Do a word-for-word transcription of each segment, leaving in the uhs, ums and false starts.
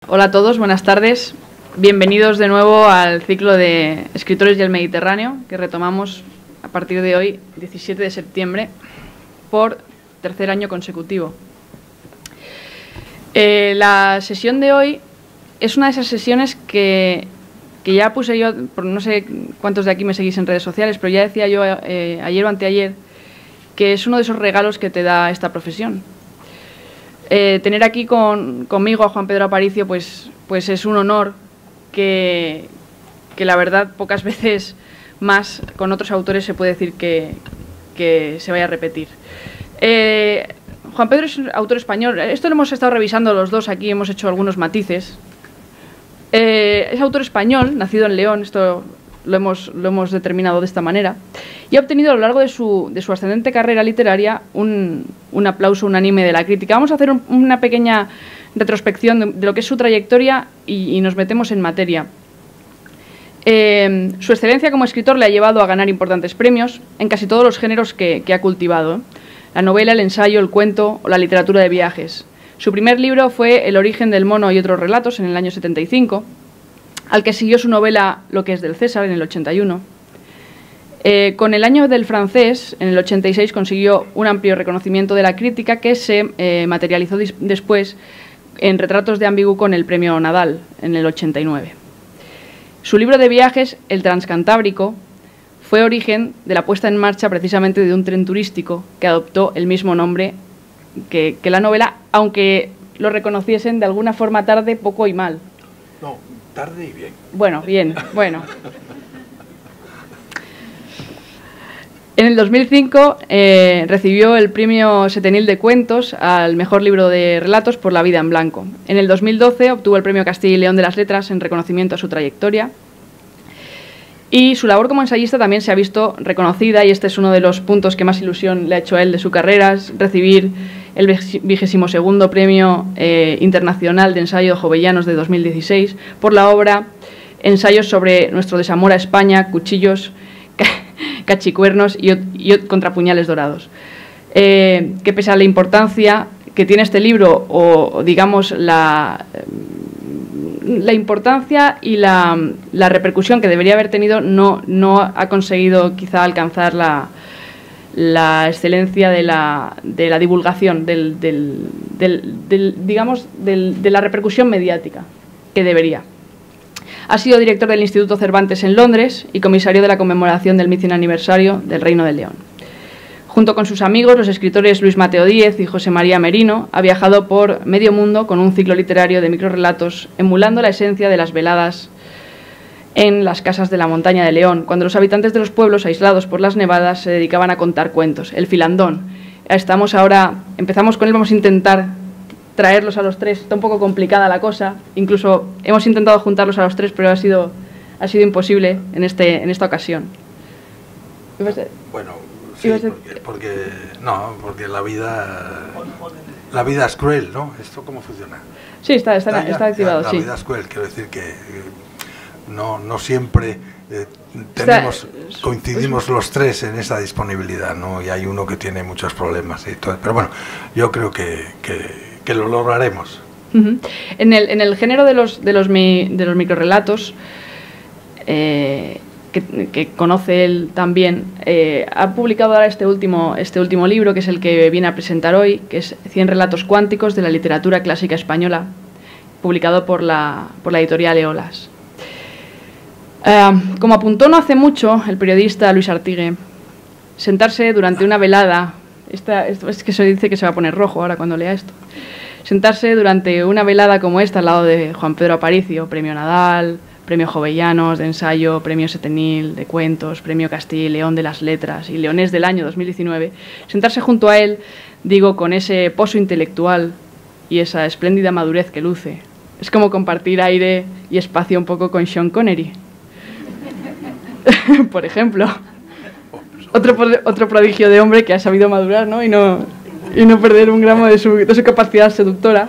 Hola a todos, buenas tardes. Bienvenidos de nuevo al ciclo de Escritores y el Mediterráneo, que retomamos a partir de hoy, diecisiete de septiembre, por tercer año consecutivo. Eh, la sesión de hoy es una de esas sesiones que, que ya puse yo, por no sé cuántos de aquí me seguís en redes sociales, pero ya decía yo eh, ayer o anteayer que es uno de esos regalos que te da esta profesión. Eh, tener aquí con, conmigo a Juan Pedro Aparicio pues, pues es un honor que, que la verdad pocas veces más con otros autores se puede decir que, que se vaya a repetir. Eh, Juan Pedro es un autor español, esto lo hemos estado revisando los dos aquí, hemos hecho algunos matices. Eh, es autor español, nacido en León, esto lo hemos, lo hemos determinado de esta manera, y ha obtenido a lo largo de su, de su ascendente carrera literaria un, un aplauso unánime de la crítica. Vamos a hacer un, una pequeña retrospección de, de lo que es su trayectoria y, y nos metemos en materia. Eh, su excelencia como escritor le ha llevado a ganar importantes premios en casi todos los géneros que, que ha cultivado: la novela, el ensayo, el cuento o la literatura de viajes. Su primer libro fue El origen del mono y otros relatos en el año setenta y cinco, al que siguió su novela Lo que es del César en el ochenta y uno. Eh, con El año del francés, en el ochenta y seis, consiguió un amplio reconocimiento de la crítica que se eh, materializó después en Retratos de Ambigu con el premio Nadal en el ochenta y nueve. Su libro de viajes, El Transcantábrico, fue origen de la puesta en marcha precisamente de un tren turístico que adoptó el mismo nombre que, que la novela, aunque lo reconociesen de alguna forma tarde, poco y mal. No, tarde y bien. Bueno, bien, bueno. En el dos mil cinco eh, recibió el premio Setenil de Cuentos al mejor libro de relatos por La vida en blanco. En el dos mil doce obtuvo el premio Castilla y León de las Letras en reconocimiento a su trayectoria. Y su labor como ensayista también se ha visto reconocida, y este es uno de los puntos que más ilusión le ha hecho a él de su carrera: es recibir el vigésimo segundo Premio eh, Internacional de Ensayo Jovellanos de dos mil dieciséis por la obra Ensayos sobre nuestro desamor a España, cuchillos, cachicuernos y, y contrapuñales dorados. Eh, que pese a la importancia que tiene este libro, o digamos la, la importancia y la, la repercusión que debería haber tenido, no, no ha conseguido quizá alcanzar la, la excelencia de la, de la divulgación, del, del, del, del, digamos, del, de la repercusión mediática que debería. Ha sido director del Instituto Cervantes en Londres y comisario de la conmemoración del mil cien aniversario del Reino de León. Junto con sus amigos, los escritores Luis Mateo Díez y José María Merino, ha viajado por medio mundo con un ciclo literario de microrrelatos, emulando la esencia de las veladas en las casas de la montaña de León, cuando los habitantes de los pueblos aislados por las nevadas se dedicaban a contar cuentos. El filandón. Estamos ahora, empezamos con él, vamos a intentar traerlos a los tres. Está un poco complicada la cosa, incluso hemos intentado juntarlos a los tres, pero ha sido, ha sido imposible en, este, en esta ocasión. Bueno, sí, porque, porque, no, porque la vida, la vida es cruel, ¿no? ¿Esto cómo funciona? Sí, está, está, está, está activado, la sí. La vida es cruel, quiero decir que no, no siempre eh, tenemos, está, coincidimos es, los tres en esa disponibilidad, ¿no? Y hay uno que tiene muchos problemas y todo, pero bueno, yo creo que, que que lo lograremos. Uh-huh. En el, en el género de los, de los, mi, de los microrrelatos, eh, que, que conoce él también, eh, ha publicado ahora este último, este último libro, que es el que viene a presentar hoy, que es cien relatos cuánticos de la literatura clásica española, publicado por la, por la editorial Eolas. Eh, como apuntó no hace mucho el periodista Luis Artigue, sentarse durante una velada, esta, esto, es que se dice que se va a poner rojo ahora cuando lea esto, sentarse durante una velada como esta al lado de Juan Pedro Aparicio, premio Nadal, premio Jovellanos de ensayo, premio Setenil de cuentos, premio Castilla y León de las Letras y Leonés del año dos mil diecinueve, sentarse junto a él, digo, con ese pozo intelectual y esa espléndida madurez que luce, es como compartir aire y espacio un poco con Sean Connery, por ejemplo. Otro, otro prodigio de hombre que ha sabido madurar, ¿no? Y no, y no perder un gramo de su, de su capacidad seductora.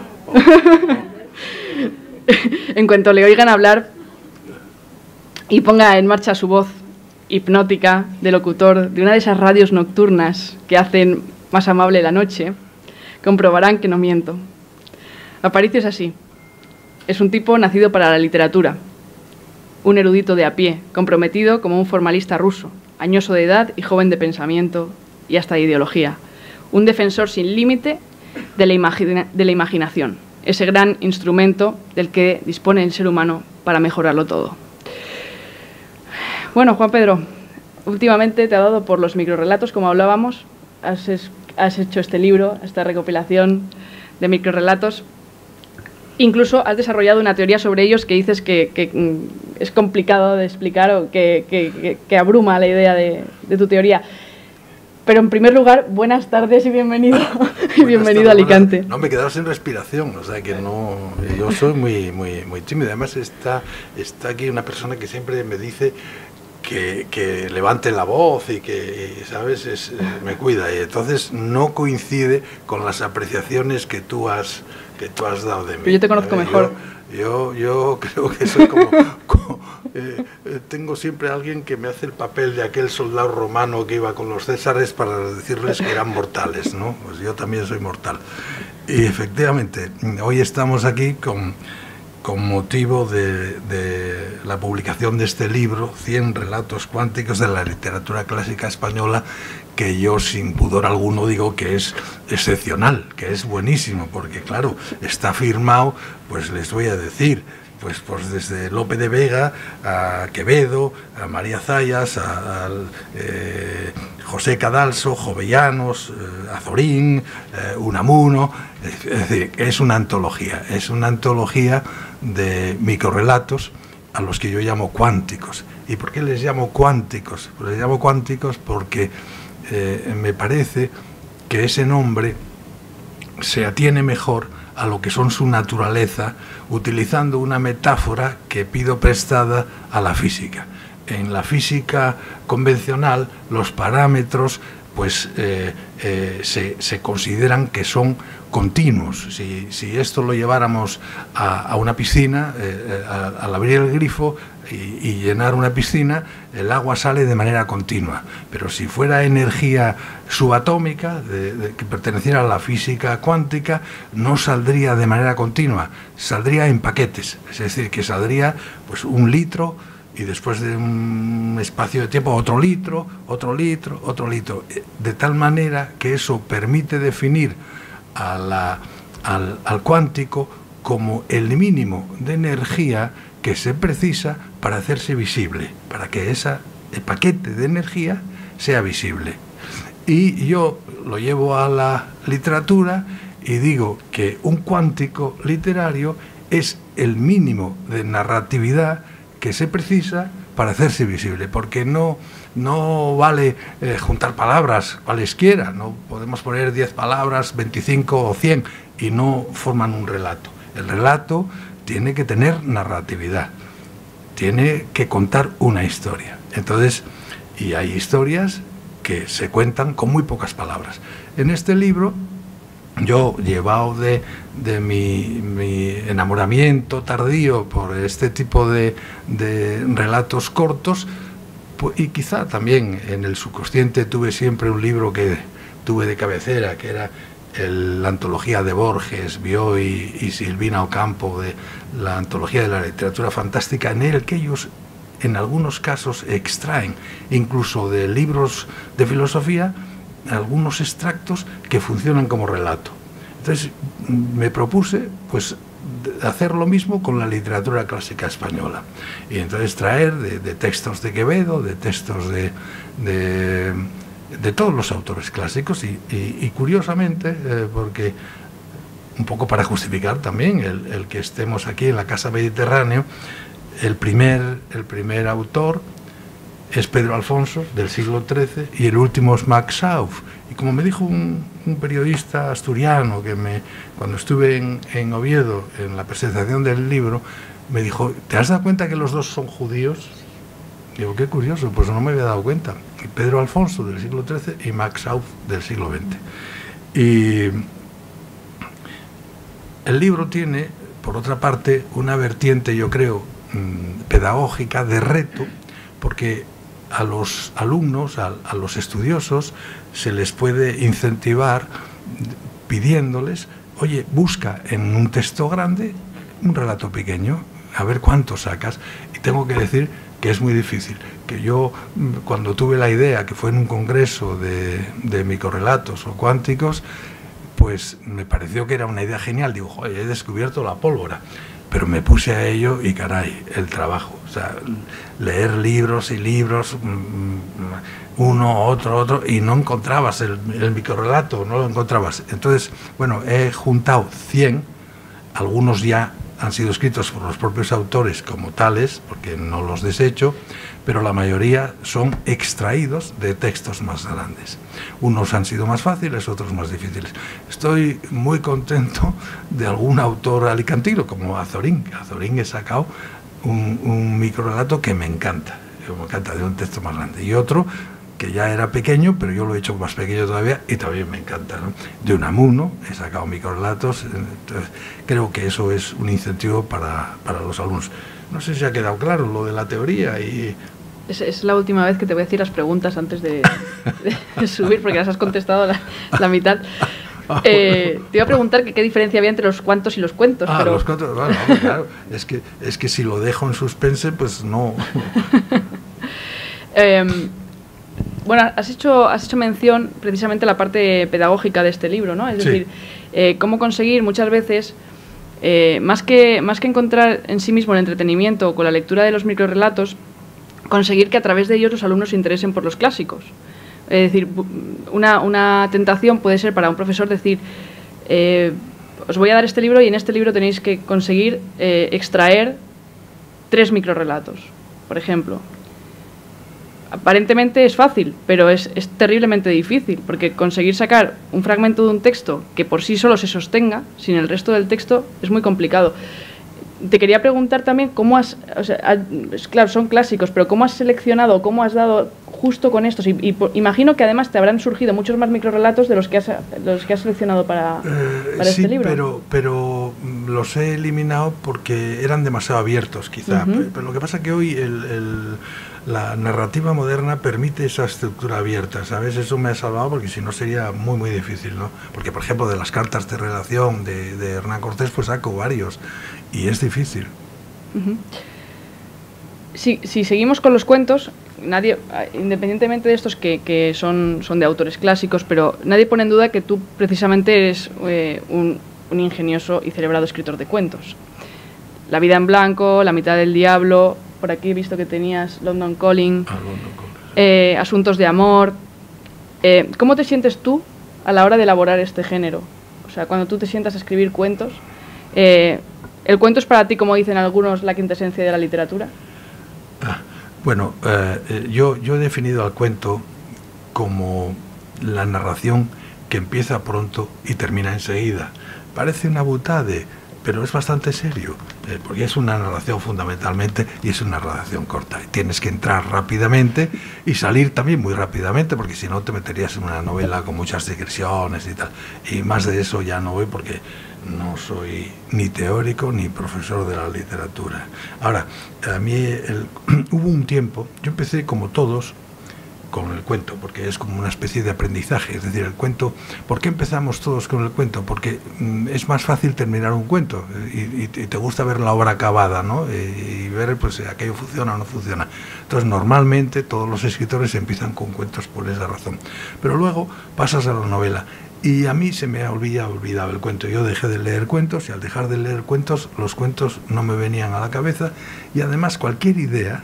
En cuanto le oigan hablar y ponga en marcha su voz hipnótica de locutor de una de esas radios nocturnas que hacen más amable la noche, comprobarán que no miento. Aparicio es así. Es un tipo nacido para la literatura, un erudito de a pie, comprometido como un formalista ruso, añoso de edad y joven de pensamiento y hasta de ideología. Un defensor sin límite de la imagina- de la imaginación, ese gran instrumento del que dispone el ser humano para mejorarlo todo. Bueno, Juan Pedro, últimamente te ha dado por los microrrelatos, como hablábamos. Has, es, has hecho este libro, esta recopilación de microrrelatos. Incluso has desarrollado una teoría sobre ellos que dices que, que es complicado de explicar o que, que, que abruma la idea de, de tu teoría. Pero en primer lugar, buenas tardes y bienvenido, y bienvenido a Alicante. Buenas, no, me he quedado sin respiración, o sea que no, yo soy muy, muy, muy tímido. Además está, está aquí una persona que siempre me dice que, que levante la voz y que, ¿sabes?, es, me cuida. Y entonces no coincide con las apreciaciones que tú has, que tú has dado de mí. Pero yo te conozco ¿sabes? mejor. Yo, yo, yo creo que soy como... como eh, eh, tengo siempre a alguien que me hace el papel de aquel soldado romano que iba con los césares para decirles que eran mortales, ¿no? Pues yo también soy mortal. Y efectivamente, hoy estamos aquí con... con motivo de, de la publicación de este libro, cien relatos cuánticos de la literatura clásica española, que yo sin pudor alguno digo que es excepcional, que es buenísimo, porque claro, está firmado, pues les voy a decir, pues, pues desde Lope de Vega a Quevedo, a María Zayas, a, a eh, José Cadalso, Jovellanos, eh, Azorín, eh, Unamuno. Es decir, es una antología, es una antología de microrrelatos a los que yo llamo cuánticos. ¿Y por qué les llamo cuánticos? Pues les llamo cuánticos porque eh, me parece que ese nombre se atiene mejor a lo que son su naturaleza, utilizando una metáfora que pido prestada a la física. En la física convencional, los parámetros pues eh, eh, se, se consideran que son continuos. Si, si esto lo lleváramos a, a una piscina, eh, a, al abrir el grifo y, y llenar una piscina, el agua sale de manera continua. Pero si fuera energía subatómica, de, de, que perteneciera a la física cuántica, no saldría de manera continua, saldría en paquetes. Es decir, que saldría pues un litro, y después de un espacio de tiempo otro litro, otro litro, otro litro, de tal manera que eso permite definir a la, al, al cuántico como el mínimo de energía que se precisa para hacerse visible, para que ese paquete de energía sea visible. Y yo lo llevo a la literatura y digo que un cuántico literario es el mínimo de narratividad que se precisa para hacerse visible, porque no, no vale eh, juntar palabras cualesquiera, no podemos poner diez palabras, veinticinco o cien, y no forman un relato. El relato tiene que tener narratividad, tiene que contar una historia. Entonces, y hay historias que se cuentan con muy pocas palabras. En este libro, yo, llevado de, de mi, mi enamoramiento tardío por este tipo de, de relatos cortos, pues, y quizá también en el subconsciente tuve siempre un libro que tuve de cabecera, que era el, la antología de Borges, Bioy y Silvina Ocampo, de la antología de la literatura fantástica, en el que ellos en algunos casos extraen incluso de libros de filosofía algunos extractos que funcionan como relato. Entonces me propuse pues hacer lo mismo con la literatura clásica española, y entonces traer de, de textos de Quevedo, de textos de, de, de todos los autores clásicos, y, y, y curiosamente, eh, porque un poco para justificar también el, el que estemos aquí en la Casa Mediterráneo, el primer, el primer autor es Pedro Alfonso, del siglo trece, y el último es Max Schauf. Y como me dijo un, un periodista asturiano, que me, cuando estuve en, en Oviedo, en la presentación del libro, me dijo, ¿te has dado cuenta que los dos son judíos? Digo, qué curioso, pues no me había dado cuenta. Y Pedro Alfonso, del siglo trece, y Max Schauf, del siglo veinte. Y el libro tiene, por otra parte, una vertiente, yo creo, pedagógica, de reto, porque a los alumnos, a, a los estudiosos, se les puede incentivar pidiéndoles, oye, busca en un texto grande un relato pequeño, a ver cuánto sacas, y tengo que decir que es muy difícil, que yo cuando tuve la idea, que fue en un congreso de, de microrelatos o cuánticos, pues me pareció que era una idea genial, digo, joder, he descubierto la pólvora, pero me puse a ello y caray, el trabajo, o sea, leer libros y libros, uno, otro, otro, y no encontrabas el, el microrelato, no lo encontrabas. Entonces, bueno, he juntado cien, algunos ya han sido escritos por los propios autores como tales, porque no los desecho, pero la mayoría son extraídos de textos más grandes. Unos han sido más fáciles, otros más difíciles. Estoy muy contento de algún autor alicantino, como Azorín. Azorín he sacado un, un microrelato que me encanta, que me encanta, de un texto más grande. Y otro que ya era pequeño, pero yo lo he hecho más pequeño todavía y también me encanta, ¿no? De Unamuno he sacado microrelatos, entonces creo que eso es un incentivo para, para los alumnos. No sé si ha quedado claro lo de la teoría y... Es, es la última vez que te voy a decir las preguntas antes de, de subir, porque las has contestado la, la mitad. Eh, te iba a preguntar que qué diferencia había entre los cuantos y los cuentos. Ah, pero... los cuentos, bueno, claro, es que, es que si lo dejo en suspense, pues no... eh, Bueno, has hecho, has hecho mención precisamente a la parte pedagógica de este libro, ¿no? Es sí. decir, eh, cómo conseguir muchas veces, eh, más que, más que encontrar en sí mismo el entretenimiento con la lectura de los microrelatos, conseguir que a través de ellos los alumnos se interesen por los clásicos. Es decir, una, una tentación puede ser para un profesor decir, eh, os voy a dar este libro y en este libro tenéis que conseguir eh, extraer tres microrelatos, por ejemplo. Aparentemente es fácil, pero es, es terriblemente difícil, porque conseguir sacar un fragmento de un texto que por sí solo se sostenga, sin el resto del texto, es muy complicado. Te quería preguntar también cómo has, o sea, claro, son clásicos, pero cómo has seleccionado, cómo has dado justo con estos, y, y por, imagino que además te habrán surgido muchos más microrelatos de los que has, los que has seleccionado para, eh, para sí, este libro. pero, pero los he eliminado porque eran demasiado abiertos, quizá. Uh-huh. Pero lo que pasa es que hoy el... el la narrativa moderna permite esa estructura abierta, ¿sabes? Eso me ha salvado porque si no sería muy, muy difícil, ¿no? Porque, por ejemplo, de las cartas de relación de, de Hernán Cortés, pues saco varios y es difícil. Uh-huh. Si, si seguimos con los cuentos, nadie, independientemente de estos que, que son, son de autores clásicos, pero nadie pone en duda que tú precisamente eres eh, un, un ingenioso y celebrado escritor de cuentos. La vida en blanco, La mitad del diablo... Por aquí he visto que tenías London Calling, ah, London Calling. Eh, Asuntos de amor. Eh, ¿Cómo te sientes tú a la hora de elaborar este género? O sea, cuando tú te sientas a escribir cuentos, eh, ¿el cuento es para ti, como dicen algunos, la quintesencia de la literatura? Ah, bueno, eh, yo, yo he definido al cuento como la narración que empieza pronto y termina enseguida. Parece una butade, pero es bastante serio, eh, porque es una narración fundamentalmente y es una narración corta. Y tienes que entrar rápidamente y salir también muy rápidamente, porque si no te meterías en una novela con muchas digresiones y tal. Y más de eso ya no voy porque no soy ni teórico ni profesor de la literatura. Ahora, a mí el, hubo un tiempo, yo empecé como todos, con el cuento, porque es como una especie de aprendizaje, es decir, el cuento, ¿por qué empezamos todos con el cuento? Porque mm, es más fácil terminar un cuento y, y, y te gusta ver la obra acabada, ¿no? Y, y ver, pues, si aquello funciona o no funciona. Entonces, normalmente todos los escritores empiezan con cuentos por esa razón, pero luego pasas a la novela. Y a mí se me ha olvidado, olvidado el cuento. Yo dejé de leer cuentos y al dejar de leer cuentos, los cuentos no me venían a la cabeza y además cualquier idea...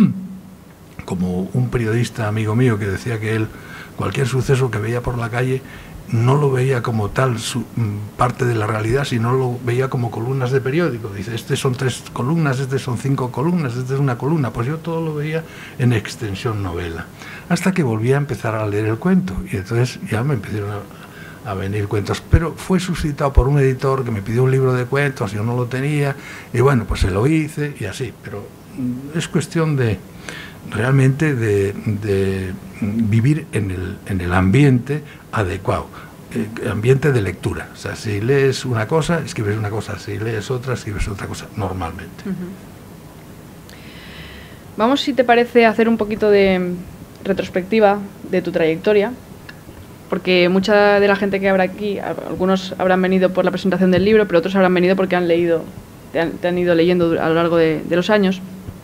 como un periodista amigo mío que decía que él, cualquier suceso que veía por la calle, no lo veía como tal su, parte de la realidad, sino lo veía como columnas de periódico. Dice, este son tres columnas, este son cinco columnas, este es una columna. Pues yo todo lo veía en extensión novela. Hasta que volví a empezar a leer el cuento. Y entonces ya me empezaron a, a venir cuentos. Pero fue suscitado por un editor que me pidió un libro de cuentos, yo no lo tenía. Y bueno, pues se lo hice y así. Pero es cuestión de... realmente de, de vivir en el, en el ambiente adecuado, eh, ambiente de lectura. O sea, si lees una cosa, escribes una cosa, si lees otra, escribes otra cosa, normalmente. Uh-huh. Vamos, si te parece, a hacer un poquito de retrospectiva de tu trayectoria, porque mucha de la gente que habrá aquí, algunos habrán venido por la presentación del libro, pero otros habrán venido porque han leído te han, te han ido leyendo a lo largo de, de los años.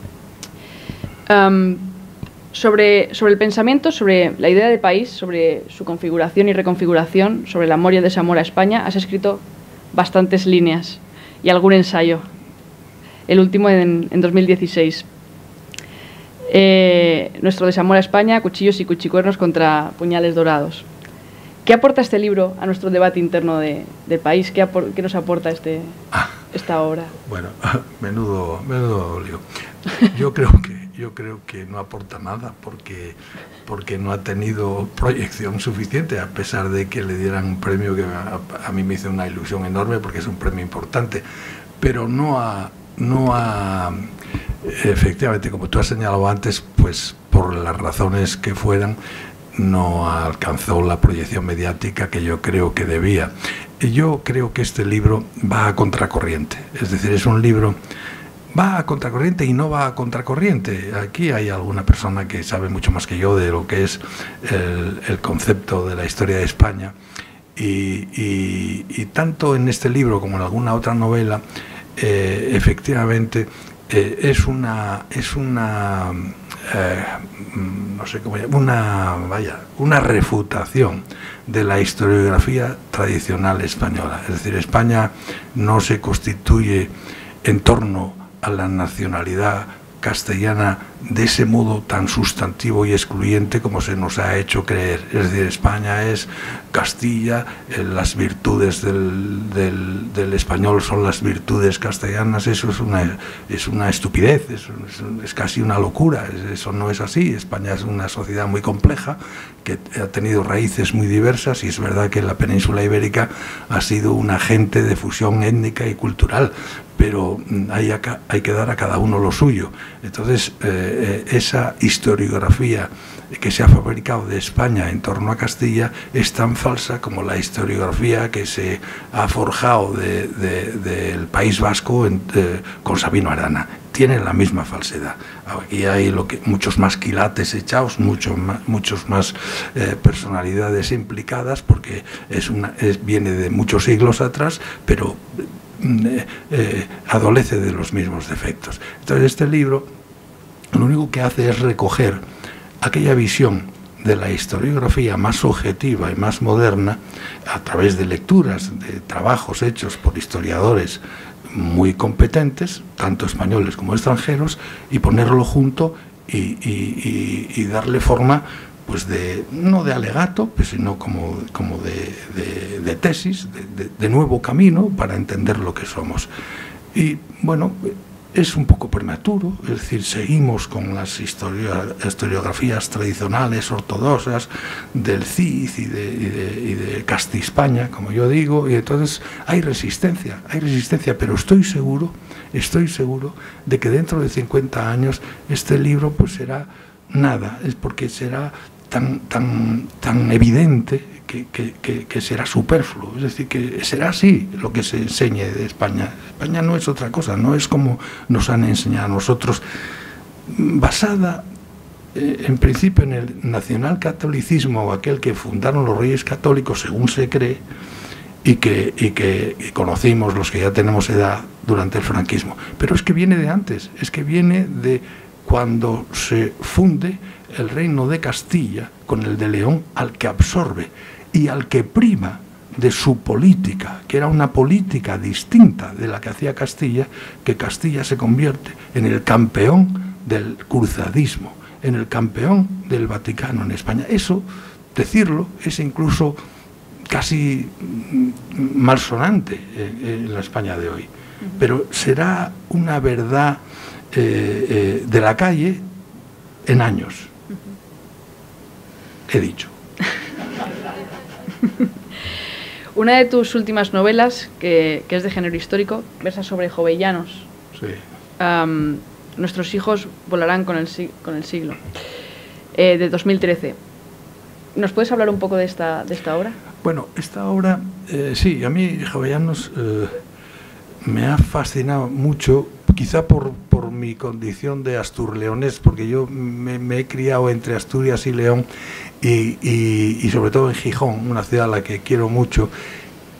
Um, sobre, sobre el pensamiento, sobre la idea de país, sobre su configuración y reconfiguración, sobre el amor y el desamor a España, has escrito bastantes líneas y algún ensayo, el último en, en dos mil dieciséis. Eh, nuestro desamor a España, cuchillos y cuchicuernos contra puñales dorados. ¿Qué aporta este libro a nuestro debate interno de, del país? ¿Qué, apor, qué nos aporta este, ah, esta obra? Bueno, menudo, menudo lío. Yo creo que yo creo que no aporta nada porque porque no ha tenido proyección suficiente, a pesar de que le dieran un premio que a, a mí me hizo una ilusión enorme porque es un premio importante, pero no ha no ha efectivamente, como tú has señalado antes, pues por las razones que fueran, no alcanzó la proyección mediática que yo creo que debía. Y yo creo que este libro va a contracorriente, es decir, es un libro va a contracorriente y no va a contracorriente. Aquí hay alguna persona que sabe mucho más que yo de lo que es el, el concepto de la historia de España y, y, y tanto en este libro como en alguna otra novela, eh, efectivamente eh, es una es una eh, no sé cómo llamar, una vaya una refutación de la historiografía tradicional española. Es decir, España no se constituye en torno a la nacionalidad castellana de ese modo tan sustantivo y excluyente como se nos ha hecho creer. Es decir, España es Castilla, eh, las virtudes del, del, del español son las virtudes castellanas. Eso es una, es una estupidez, es, es, es casi una locura. Eso no es así. España es una sociedad muy compleja que ha tenido raíces muy diversas y es verdad que la península ibérica ha sido un agente de fusión étnica y cultural, pero hay, acá, hay que dar a cada uno lo suyo. Entonces, eh, esa historiografía que se ha fabricado de España en torno a Castilla es tan falsa como la historiografía que se ha forjado de, de, del País Vasco en, de, con Sabino Arana. Tienen la misma falsedad. Aquí hay lo que, muchos más quilates echados, muchos más, muchos más eh, personalidades implicadas, porque es una, es, viene de muchos siglos atrás, pero eh, eh, adolece de los mismos defectos. Entonces este libro lo único que hace es recoger aquella visión de la historiografía más objetiva y más moderna a través de lecturas, de trabajos hechos por historiadores muy competentes, tanto españoles como extranjeros, y ponerlo junto y, y, y, y darle forma, pues de no de alegato, pues sino como, como de, de, de tesis, de, de, de nuevo camino para entender lo que somos. Y bueno, es un poco prematuro, es decir, seguimos con las historiografías tradicionales ortodoxas del Cid y de, y de, y de Casti-España, como yo digo, y entonces hay resistencia, hay resistencia, pero estoy seguro, estoy seguro de que dentro de cincuenta años este libro pues será nada, es porque será tan, tan, tan evidente que, que, que, que será superfluo, es decir, que será así lo que se enseñe de España. España no es otra cosa, no es como nos han enseñado a nosotros, basada eh, en principio en el nacionalcatolicismo, aquel que fundaron los reyes católicos, según se cree, y que, y que y conocimos los que ya tenemos edad durante el franquismo. Pero es que viene de antes, es que viene de cuando se funde el reino de Castilla con el de León, al que absorbe y al que prima de su política, que era una política distinta de la que hacía Castilla, que Castilla se convierte en el campeón del cruzadismo, en el campeón del Vaticano en España. Eso, decirlo, es incluso casi malsonante en la España de hoy, pero será una verdad eh, eh, de la calle en años. He dicho. Una de tus últimas novelas, que, que es de género histórico, versa sobre jovellanos. Sí. Um, Nuestros hijos volarán con el, con el siglo, eh, de dos mil trece. ¿Nos puedes hablar un poco de esta, de esta obra? Bueno, esta obra, eh, sí, a mí Jovellanos eh, me ha fascinado mucho, quizá por, por mi condición de asturleonés, porque yo me, me he criado entre Asturias y León, y, y, y sobre todo en Gijón, una ciudad a la que quiero mucho,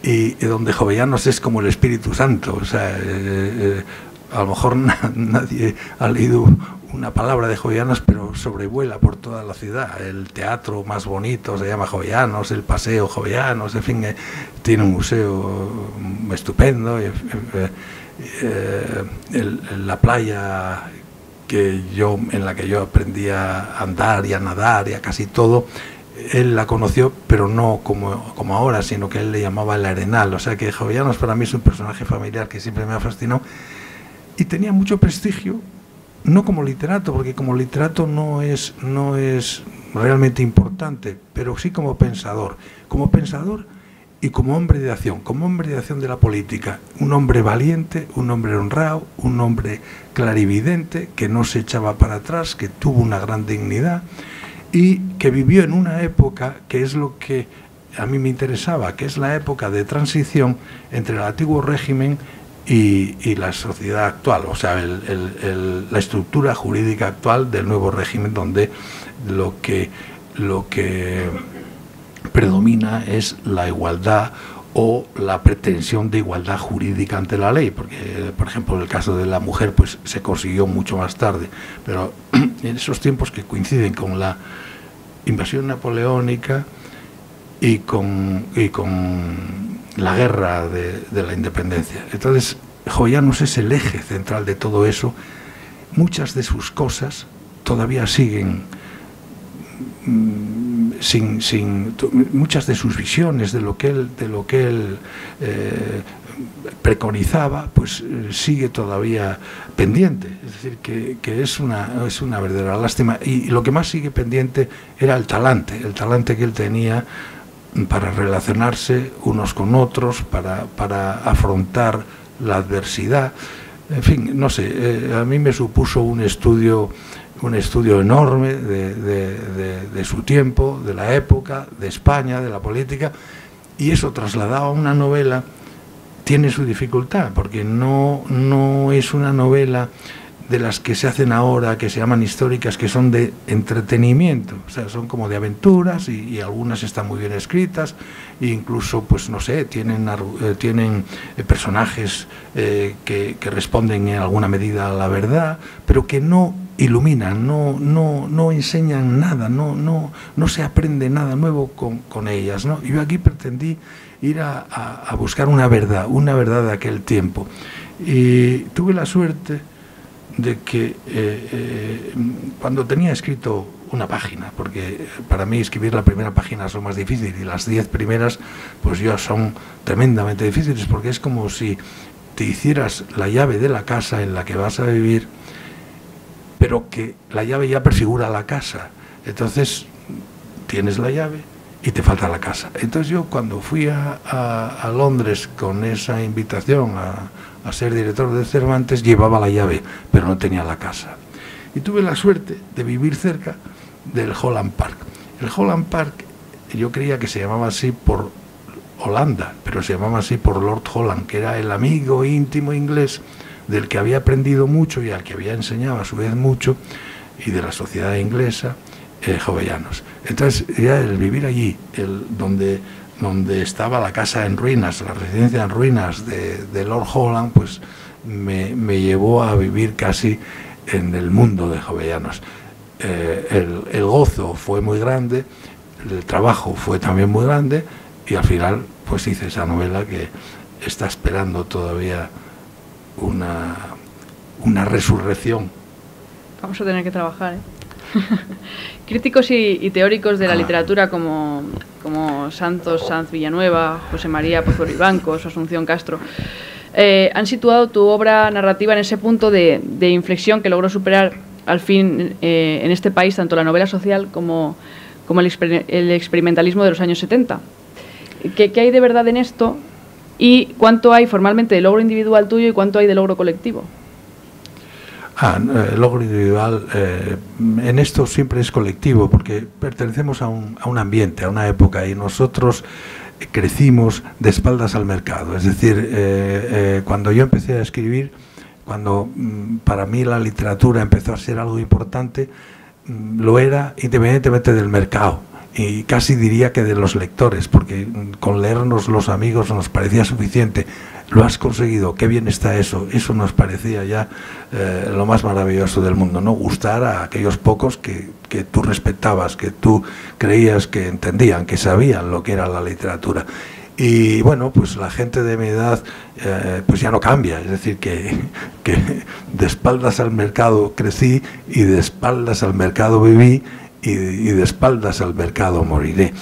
y, y donde Jovellanos es como el Espíritu Santo. O sea, eh, eh, a lo mejor na, nadie ha leído una palabra de Jovellanos, pero sobrevuela por toda la ciudad. El teatro más bonito se llama Jovellanos, el paseo Jovellanos, en fin, eh, tiene un museo estupendo, eh, eh, eh, el, la playa que yo, en la que yo aprendí a andar y a nadar y a casi todo, él la conoció, pero no como, como ahora, sino que él le llamaba el Arenal. O sea que Jovellanos para mí es un personaje familiar que siempre me ha fascinado y tenía mucho prestigio, no como literato, porque como literato no es, no es realmente importante, pero sí como pensador, como pensador y como hombre de acción, como hombre de acción de la política, un hombre valiente, un hombre honrado, un hombre clarividente, que no se echaba para atrás, que tuvo una gran dignidad y que vivió en una época que es lo que a mí me interesaba, que es la época de transición entre el antiguo régimen y, y la sociedad actual, o sea, el, el, el, la estructura jurídica actual del nuevo régimen, donde lo que, lo que predomina es la igualdad o la pretensión de igualdad jurídica ante la ley, porque, por ejemplo, en el caso de la mujer, pues se consiguió mucho más tarde, pero en esos tiempos que coinciden con la invasión napoleónica y con, y con la guerra de, de la independencia. Entonces, Jovellanos es el eje central de todo eso. Muchas de sus cosas todavía siguen sin, sin muchas de sus visiones de lo que él, de lo que él eh, preconizaba, pues eh, sigue todavía pendiente. Es decir, que, que es una es una verdadera lástima. Y, y lo que más sigue pendiente era el talante, el talante que él tenía para relacionarse unos con otros, para, para afrontar la adversidad. En fin, no sé, eh, a mí me supuso un estudio un estudio enorme de, de, de, de su tiempo, de la época, de España, de la política, y eso trasladado a una novela tiene su dificultad, porque no, no es una novela de las que se hacen ahora, que se llaman históricas, que son de entretenimiento, o sea, son como de aventuras y, y algunas están muy bien escritas, e incluso, pues no sé, tienen, eh, tienen eh, personajes eh, que, que responden en alguna medida a la verdad, pero que no iluminan, no, no, no enseñan nada, no, no, no se aprende nada nuevo con, con ellas, ¿no? Yo aquí pretendí ir a, a, a buscar una verdad, una verdad de aquel tiempo, y tuve la suerte de que eh, eh, cuando tenía escrito una página, porque para mí escribir la primera página es lo más difícil y las diez primeras pues ya son tremendamente difíciles, porque es como si te hicieras la llave de la casa en la que vas a vivir, pero que la llave ya prefigura la casa. Entonces tienes la llave y te falta la casa. Entonces yo cuando fui a, a, a Londres con esa invitación a, a ser director de Cervantes, llevaba la llave, pero no tenía la casa. Y tuve la suerte de vivir cerca del Holland Park. El Holland Park yo creía que se llamaba así por Holanda, pero se llamaba así por Lord Holland, que era el amigo íntimo inglés del que había aprendido mucho y al que había enseñado a su vez mucho, y de la sociedad inglesa, eh, Jovellanos. Entonces ya el vivir allí, el, donde, donde estaba la casa en ruinas, la residencia en ruinas de, de Lord Holland, pues me, me llevó a vivir casi en el mundo de Jovellanos. Eh, el, el gozo fue muy grande, el trabajo fue también muy grande, y al final pues hice esa novela que está esperando todavía una, una resurrección. Vamos a tener que trabajar, ¿eh? Críticos y, y teóricos de la ah. literatura como, como Santos Sanz Villanueva, José María Pozuelo y Bancos o Asunción Castro eh, han situado tu obra narrativa en ese punto de, de inflexión que logró superar al fin eh, en este país tanto la novela social como, como el, exper el experimentalismo de los años setenta. ¿Qué, ¿Qué hay de verdad en esto? ¿Y cuánto hay formalmente de logro individual tuyo y cuánto hay de logro colectivo? Ah, el logro individual eh, en esto siempre es colectivo, porque pertenecemos a un, a un ambiente, a una época, y nosotros crecimos de espaldas al mercado. Es decir, eh, eh, cuando yo empecé a escribir, cuando mm, para mí la literatura empezó a ser algo importante, mm, lo era independientemente del mercado. y casi diría que de los lectores, porque con leernos los amigos nos parecía suficiente. Lo has conseguido, qué bien está eso. Eso nos parecía ya eh, lo más maravilloso del mundo, ¿no? Gustar a aquellos pocos que, que tú respetabas, que tú creías que entendían, que sabían lo que era la literatura. Y bueno, pues la gente de mi edad eh, pues ya no cambia, es decir, que, que de espaldas al mercado crecí y de espaldas al mercado viví y, y de espaldas al mercado moriré.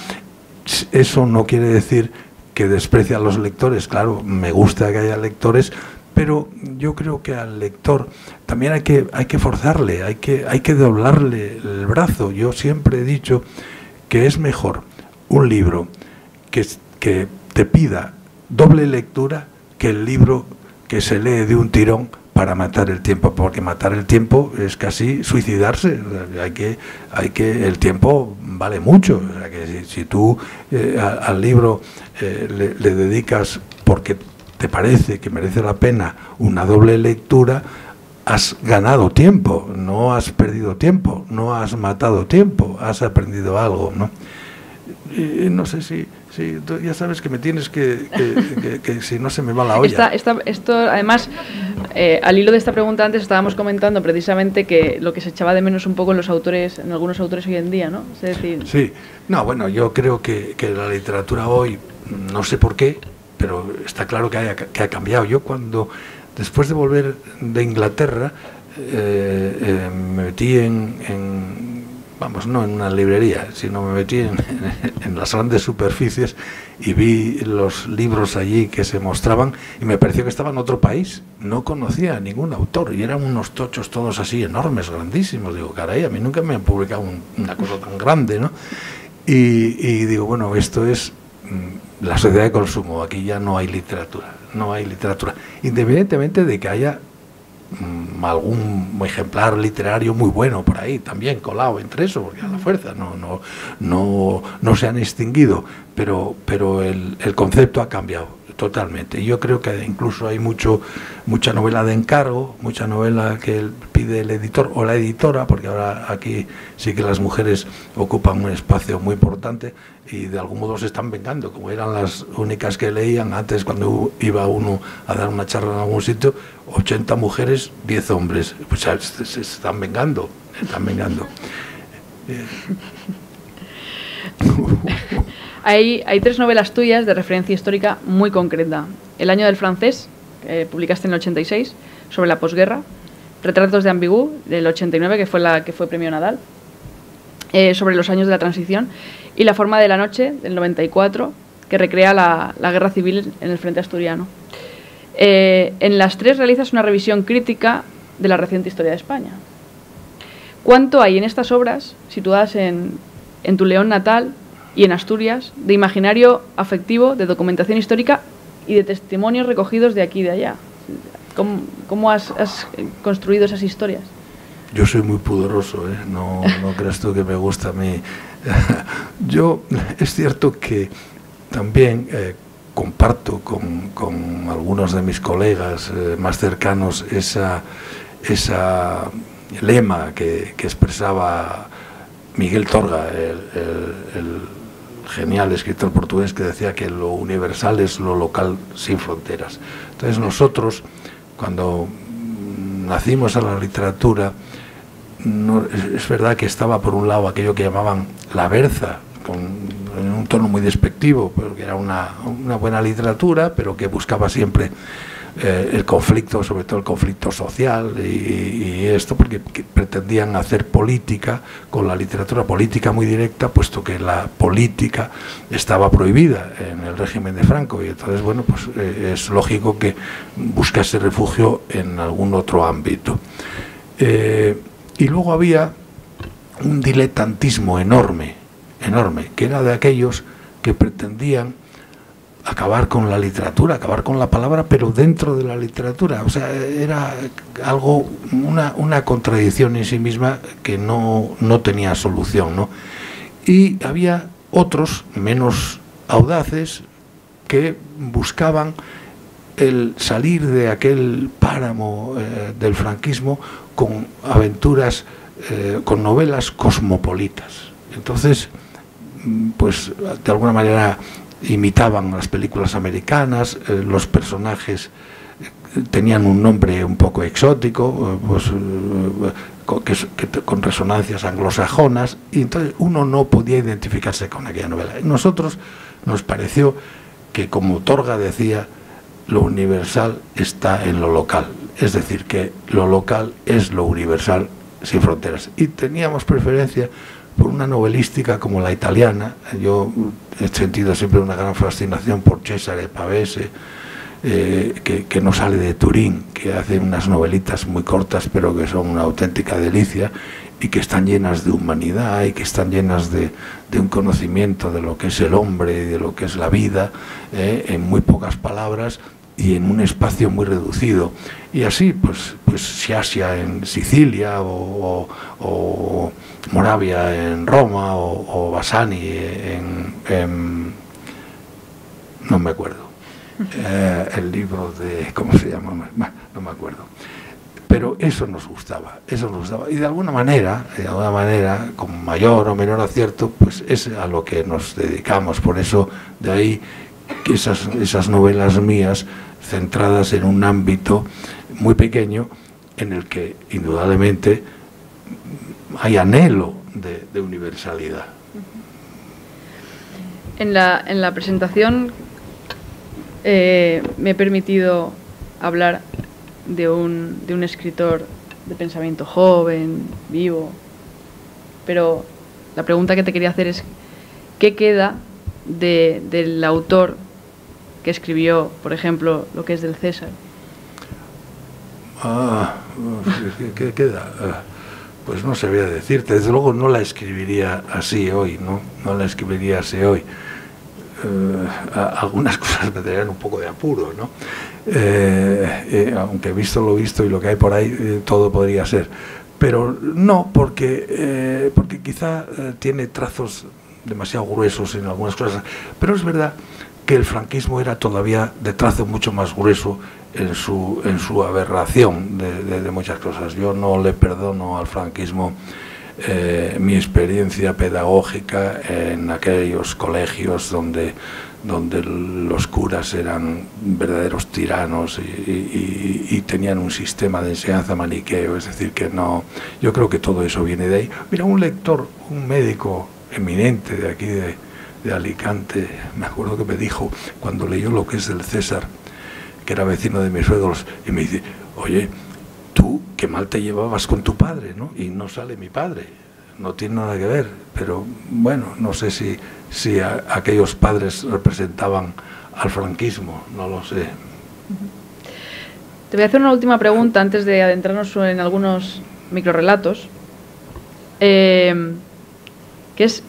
Eso no quiere decir que desprecie a los lectores, claro, me gusta que haya lectores, pero yo creo que al lector también hay que, hay que forzarle, hay que, hay que doblarle el brazo. Yo siempre he dicho que es mejor un libro que, que te pida doble lectura que el libro que se lee de un tirón para matar el tiempo, porque matar el tiempo es casi suicidarse. Hay que, hay que, el tiempo vale mucho. O sea, que si, si tú eh, a, al libro eh, le, le dedicas porque te parece que merece la pena una doble lectura, has ganado tiempo, no has perdido tiempo, no has matado tiempo, has aprendido algo, ¿no? Y no sé si, si ya sabes que me tienes que, que, que, que si no se me va la olla. Esta, esta, esto, además, eh, al hilo de esta pregunta antes estábamos comentando precisamente que lo que se echaba de menos un poco en los autores, en algunos autores hoy en día, ¿no? Es decir... Sí, no, bueno, yo creo que, que la literatura hoy, no sé por qué, pero está claro que, haya, que ha cambiado. Yo cuando, después de volver de Inglaterra, eh, eh, me metí en... en vamos, no en una librería, sino me metí en, en, en las grandes superficies y vi los libros allí que se mostraban y me pareció que estaba en otro país. No conocía a ningún autor y eran unos tochos todos así enormes, grandísimos. Digo, caray, a mí nunca me han publicado un, una cosa tan grande, ¿no? Y, y digo, bueno, esto es mmm, la sociedad de consumo. Aquí ya no hay literatura, no hay literatura. Independientemente de que haya algún ejemplar literario muy bueno por ahí también colado entre eso, porque a la fuerza no no no no se han extinguido, pero pero el, el concepto ha cambiado totalmente. Y yo creo que incluso hay mucho mucha novela de encargo, mucha novela que pide el editor o la editora, porque ahora aquí sí que las mujeres ocupan un espacio muy importante y de algún modo se están vengando, como eran las únicas que leían antes. Cuando iba uno a dar una charla en algún sitio, ochenta mujeres, diez hombres, pues se, se, se están vengando, se están vengando. Hay, hay tres novelas tuyas de referencia histórica muy concreta. El año del francés, que publicaste en el ochenta y seis, sobre la posguerra. Retratos de Ambigú, del ochenta y nueve, que fue, la, que fue premio Nadal, eh, sobre los años de la transición. Y La forma de la noche, del noventa y cuatro, que recrea la, la guerra civil en el frente asturiano. Eh, en las tres realizas una revisión crítica de la reciente historia de España. ¿Cuánto hay en estas obras, situadas en, en tu León natal y en Asturias, de imaginario afectivo, de documentación histórica y de testimonios recogidos de aquí y de allá? ¿Cómo, cómo has, has construido esas historias? Yo soy muy pudoroso, ¿eh? No, no creas tú que me gusta a mí. Yo, es cierto que también eh, comparto con, con algunos de mis colegas eh, más cercanos esa, esa lema que, que expresaba Miguel Torga, el, el, el genial escritor portugués, que decía que lo universal es lo local sin fronteras. Entonces nosotros, cuando nacimos a la literatura, no, es, es verdad que estaba por un lado aquello que llamaban la berza, con, en un tono muy despectivo, pero que era una, una buena literatura, pero que buscaba siempre eh, el conflicto, sobre todo el conflicto social y, y esto, porque pretendían hacer política con la literatura, política muy directa, puesto que la política estaba prohibida en el régimen de Franco, y entonces, bueno, pues eh, es lógico que buscase refugio en algún otro ámbito. Eh, y luego había un diletantismo enorme, enorme, que era de aquellos que pretendían acabar con la literatura, acabar con la palabra, pero dentro de la literatura. O sea, era algo, una, una contradicción en sí misma que no, no tenía solución, ¿no? Y había otros, menos audaces, que buscaban el salir de aquel páramo eh, del franquismo con aventuras, eh, con novelas cosmopolitas. Entonces, pues de alguna manera imitaban las películas americanas, eh, los personajes tenían un nombre un poco exótico, pues, con, que, que, con resonancias anglosajonas, y entonces uno no podía identificarse con aquella novela. Y nosotros nos pareció que, como Torga decía, lo universal está en lo local, es decir, que lo local es lo universal sin fronteras. Y teníamos preferencia por una novelística como la italiana. Yo he sentido siempre una gran fascinación por Cesare Pavese, Eh, que, que no sale de Turín, que hace unas novelitas muy cortas pero que son una auténtica delicia y que están llenas de humanidad y que están llenas de, de un conocimiento de lo que es el hombre y de lo que es la vida, eh, en muy pocas palabras y en un espacio muy reducido. Y así, pues, pues Sciascia en Sicilia o, o, o Moravia en Roma o, o Bassani en, en... no me acuerdo. Eh, el libro de, ¿cómo se llama? No me acuerdo. Pero eso nos gustaba, eso nos gustaba. Y de alguna manera, de alguna manera, con mayor o menor acierto, pues es a lo que nos dedicamos. Por eso, de ahí que esas, esas novelas mías, centradas en un ámbito muy pequeño, en el que indudablemente hay anhelo de, de universalidad. En la, en la presentación Eh, me he permitido hablar de un, de un escritor de pensamiento joven, vivo, pero la pregunta que te quería hacer es ¿qué queda de, del autor que escribió, por ejemplo, lo que es del César? Ah, ¿qué, qué queda? Pues no sabía decirte, desde luego no la escribiría así hoy, ¿no? No la escribiría así hoy. Uh, algunas cosas me darían un poco de apuro, ¿no? Eh, eh, aunque visto lo visto y lo que hay por ahí, eh, todo podría ser. Pero no, porque, eh, porque quizá eh, tiene trazos demasiado gruesos en algunas cosas. Pero es verdad que el franquismo era todavía de trazo mucho más grueso en su, en su aberración de, de, de muchas cosas. Yo no le perdono al franquismo Eh, mi experiencia pedagógica en aquellos colegios donde, donde los curas eran verdaderos tiranos y, y, y tenían un sistema de enseñanza maniqueo, es decir, que no, yo creo que todo eso viene de ahí. Mira, un lector, un médico eminente de aquí de, de Alicante, me acuerdo que me dijo, cuando leyó lo que es del César, que era vecino de mis suegros, y me dice, oye, tú qué mal te llevabas con tu padre, ¿no? Y no sale mi padre, no tiene nada que ver, pero bueno, no sé si, si a, aquellos padres representaban al franquismo, no lo sé. Te voy a hacer una última pregunta antes de adentrarnos en algunos microrelatos, eh, que es,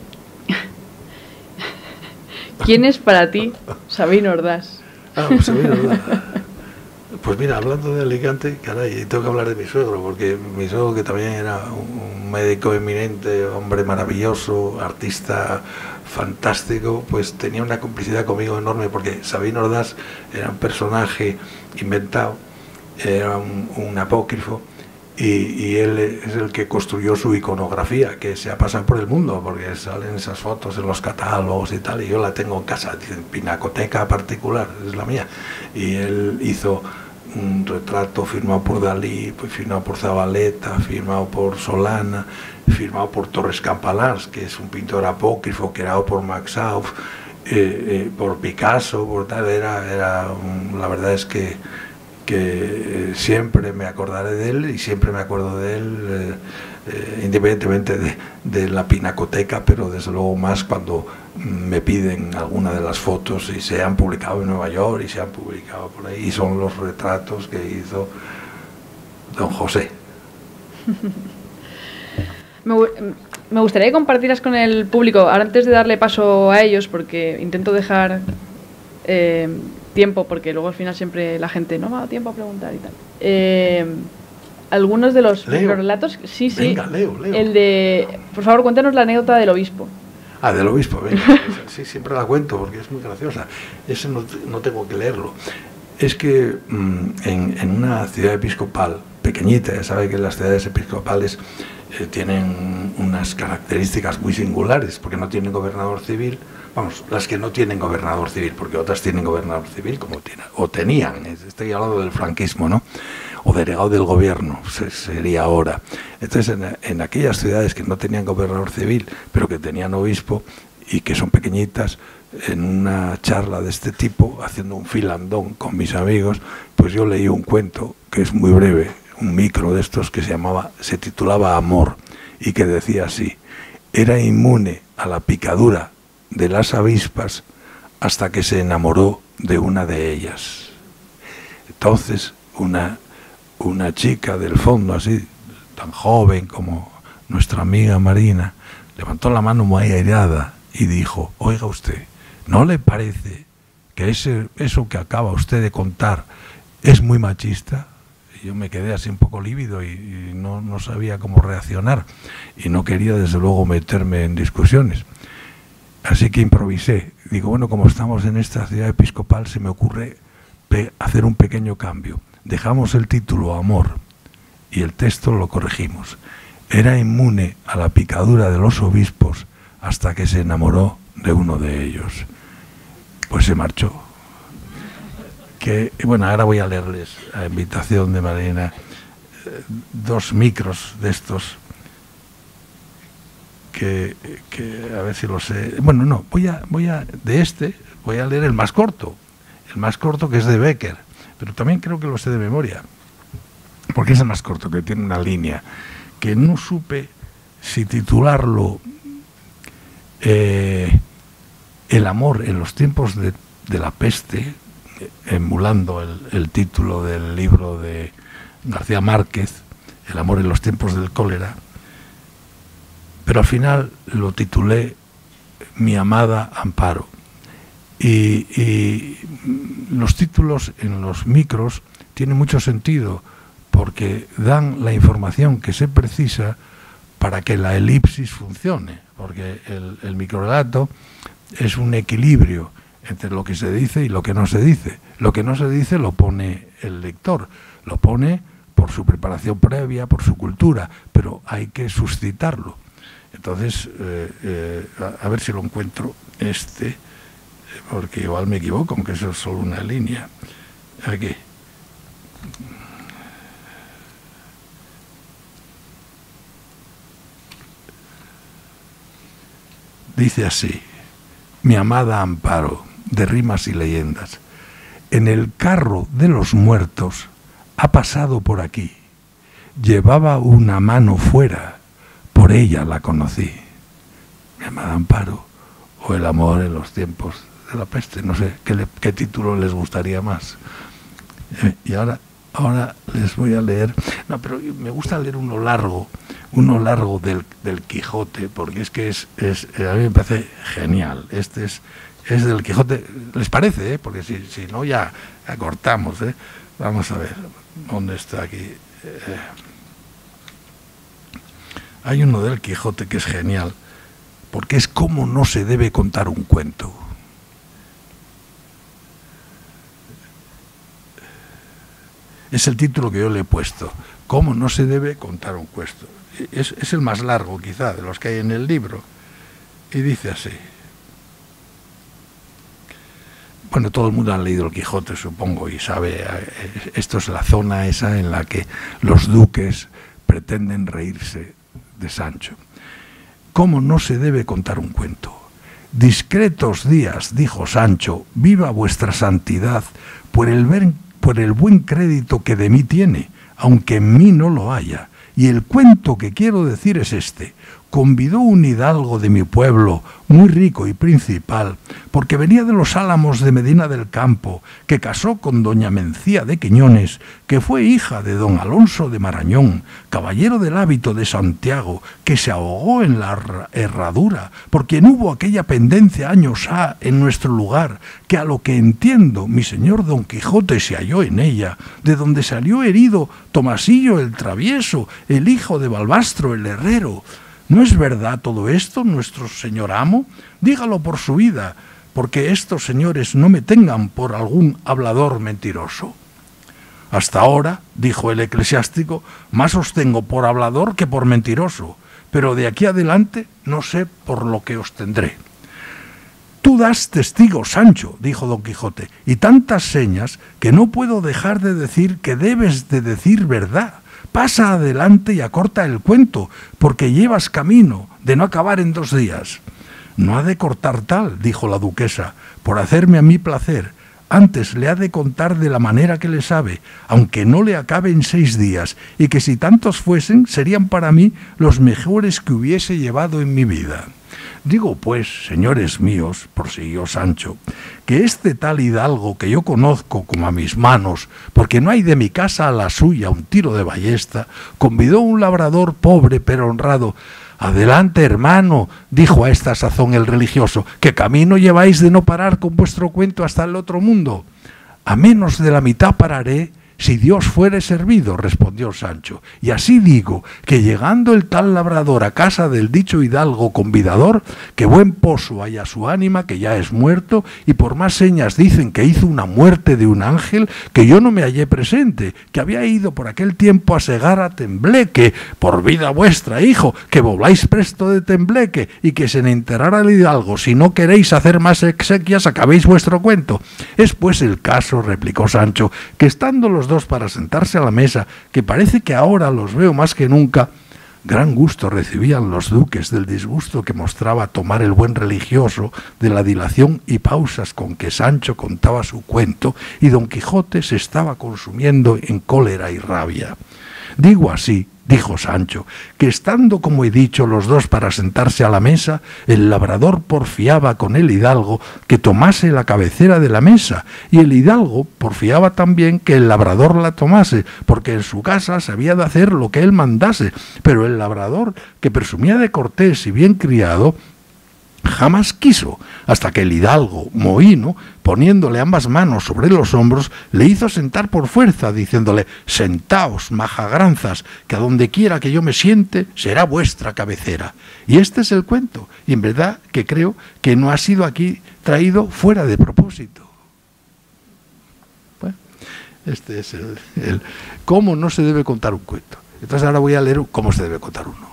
¿quién es para ti Sabino Ordás? Ah, pues Sabino Ordás. Pues mira, hablando de Alicante, caray, tengo que hablar de mi suegro, porque mi suegro, que también era un médico eminente, hombre maravilloso, artista fantástico, pues tenía una complicidad conmigo enorme, porque Sabino Ordás era un personaje inventado, era un, un apócrifo, y, y él es el que construyó su iconografía, que se ha pasado por el mundo, porque salen esas fotos en los catálogos y tal, y yo la tengo en casa, dicen pinacoteca particular, es la mía, y él hizo un retrato firmado por Dalí, pues firmado por Zabaleta, firmado por Solana, firmado por Torres Campalans, que es un pintor apócrifo creado por Max Auf, eh, eh, por Picasso, por tal, era, era un, la verdad es que, que siempre me acordaré de él y siempre me acuerdo de él, eh, eh, independientemente de, de la pinacoteca, pero desde luego más cuando me piden alguna de las fotos y se han publicado en Nueva York y se han publicado por ahí, y son los retratos que hizo don José. Me, me gustaría que compartieras con el público, ahora antes de darle paso a ellos, porque intento dejar eh, tiempo, porque luego al final siempre la gente no me da tiempo a preguntar y tal. Eh, algunos de los relatos, sí, sí. Venga, leo, leo. El de, por favor, cuéntanos la anécdota del obispo. Ah, del obispo, venga. Sí, siempre la cuento porque es muy graciosa. Ese no, no tengo que leerlo. Es que mmm, en, en una ciudad episcopal pequeñita, ya sabe que en las ciudades episcopales eh, tienen unas características muy singulares, porque no tienen gobernador civil, vamos, las que no tienen gobernador civil, porque otras tienen gobernador civil, como tienen, o tenían, estoy hablando del franquismo, ¿no? O delegado del gobierno, sería ahora. Entonces, en, en aquellas ciudades que no tenían gobernador civil, pero que tenían obispo, y que son pequeñitas, en una charla de este tipo, haciendo un filandón con mis amigos, pues yo leí un cuento que es muy breve, un micro de estos que se llamaba, se titulaba Amor, y que decía así: era inmune a la picadura de las avispas hasta que se enamoró de una de ellas. Entonces, una, una chica del fondo, así, tan joven como nuestra amiga Marina, levantó la mano muy airada y dijo: oiga usted, ¿no le parece que ese, eso que acaba usted de contar es muy machista? Y yo me quedé así un poco lívido y, y no, no sabía cómo reaccionar, y no quería desde luego meterme en discusiones. Así que improvisé. Digo, bueno, como estamos en esta ciudad episcopal, se me ocurre hacer un pequeño cambio. Dejamos el título Amor y el texto lo corregimos. Era inmune a la picadura de los obispos hasta que se enamoró de uno de ellos. Pues se marchó. Que, bueno, ahora voy a leerles, a invitación de Marina, dos micros de estos que, que a ver si lo sé. Bueno, no, voy a, voy a, de este, voy a leer el más corto, el más corto, que es de Becker, pero también creo que lo sé de memoria, porque es el más corto, que tiene una línea, que no supe si titularlo eh, El amor en los tiempos de, de la peste, emulando el, el título del libro de García Márquez, El amor en los tiempos del cólera, pero al final lo titulé Mi amada Amparo. Y, y los títulos en los micros tienen mucho sentido, porque dan la información que se precisa para que la elipsis funcione, porque el, el microrelato es un equilibrio entre lo que se dice y lo que no se dice. Lo que no se dice lo pone el lector, lo pone por su preparación previa, por su cultura, pero hay que suscitarlo. Entonces, eh, eh, a, a ver si lo encuentro, este, porque igual me equivoco, aunque eso es solo una línea. Aquí. Dice así: mi amada Amparo, de rimas y leyendas, en el carro de los muertos ha pasado por aquí, llevaba una mano fuera, por ella la conocí. Mi amada Amparo, o El amor en los tiempos de la peste, no sé qué, le, qué título les gustaría más. Eh, y ahora, ahora les voy a leer, no, pero me gusta leer uno largo, uno largo del, del Quijote, porque es que es, es, a mí me parece genial. Este es, es del Quijote, ¿les parece? Eh? Porque si, si no ya, ya cortamos. ¿eh? Vamos a ver, ¿dónde está aquí? Eh, hay uno del Quijote que es genial, porque es cómo no se debe contar un cuento. Es el título que yo le he puesto, cómo no se debe contar un cuento. Es, es el más largo, quizá, de los que hay en el libro. Y dice así. Bueno, todo el mundo ha leído el Quijote, supongo, y sabe, esto es la zona esa en la que los duques pretenden reírse de Sancho. ¿Cómo no se debe contar un cuento? Discretos días, dijo Sancho, viva vuestra santidad, por el, ver, por el buen crédito que de mí tiene, aunque en mí no lo haya. Y el cuento que quiero decir es este. Convidó un hidalgo de mi pueblo, muy rico y principal, porque venía de los Álamos de Medina del Campo, que casó con doña Mencía de Quiñones, que fue hija de don Alonso de Marañón, caballero del hábito de Santiago, que se ahogó en la herradura, por quien hubo aquella pendencia años ha en nuestro lugar, que a lo que entiendo mi señor Don Quijote se halló en ella, de donde salió herido Tomasillo el travieso, el hijo de Balbastro el herrero. ¿No es verdad todo esto, nuestro señor amo? Dígalo por su vida, porque estos señores no me tengan por algún hablador mentiroso. Hasta ahora, dijo el eclesiástico, más os tengo por hablador que por mentiroso, pero de aquí adelante no sé por lo que os tendré. Tú das testigo, Sancho, dijo Don Quijote, y tantas señas que no puedo dejar de decir que debes de decir verdad. Pasa adelante y acorta el cuento, porque llevas camino de no acabar en dos días. No ha de cortar tal, dijo la duquesa, por hacerme a mí placer. Antes le ha de contar de la manera que le sabe, aunque no le acabe en seis días, y que si tantos fuesen, serían para mí los mejores que hubiese llevado en mi vida. Digo, pues, señores míos, prosiguió Sancho, que este tal hidalgo que yo conozco como a mis manos, porque no hay de mi casa a la suya un tiro de ballesta, convidó a un labrador pobre pero honrado. Adelante, hermano, dijo a esta sazón el religioso, ¿qué camino lleváis de no parar con vuestro cuento hasta el otro mundo? A menos de la mitad pararé, si Dios fuere servido, respondió Sancho, y así digo, que llegando el tal labrador a casa del dicho hidalgo convidador, que buen poso haya su ánima, que ya es muerto, y por más señas dicen que hizo una muerte de un ángel, que yo no me hallé presente, que había ido por aquel tiempo a segar a Tembleque, por vida vuestra, hijo, que voláis presto de Tembleque, y que se enterara el hidalgo, si no queréis hacer más exequias, acabéis vuestro cuento. Es pues el caso, replicó Sancho, que estando los dos para sentarse a la mesa, que parece que ahora los veo más que nunca, gran gusto recibían los duques del disgusto que mostraba tomar el buen religioso, de la dilación y pausas con que Sancho contaba su cuento, y Don Quijote se estaba consumiendo en cólera y rabia. Digo así, dijo Sancho, que estando, como he dicho, los dos para sentarse a la mesa, el labrador porfiaba con el hidalgo que tomase la cabecera de la mesa, y el hidalgo porfiaba también que el labrador la tomase, porque en su casa se había de hacer lo que él mandase, pero el labrador, que presumía de cortés y bien criado, jamás quiso, hasta que el hidalgo, mohíno, poniéndole ambas manos sobre los hombros, le hizo sentar por fuerza, diciéndole, sentaos, majagranzas, que a donde quiera que yo me siente, será vuestra cabecera. Y este es el cuento, y en verdad que creo que no ha sido aquí traído fuera de propósito. Bueno, este es el, el cómo no se debe contar un cuento. Entonces ahora voy a leer cómo se debe contar uno.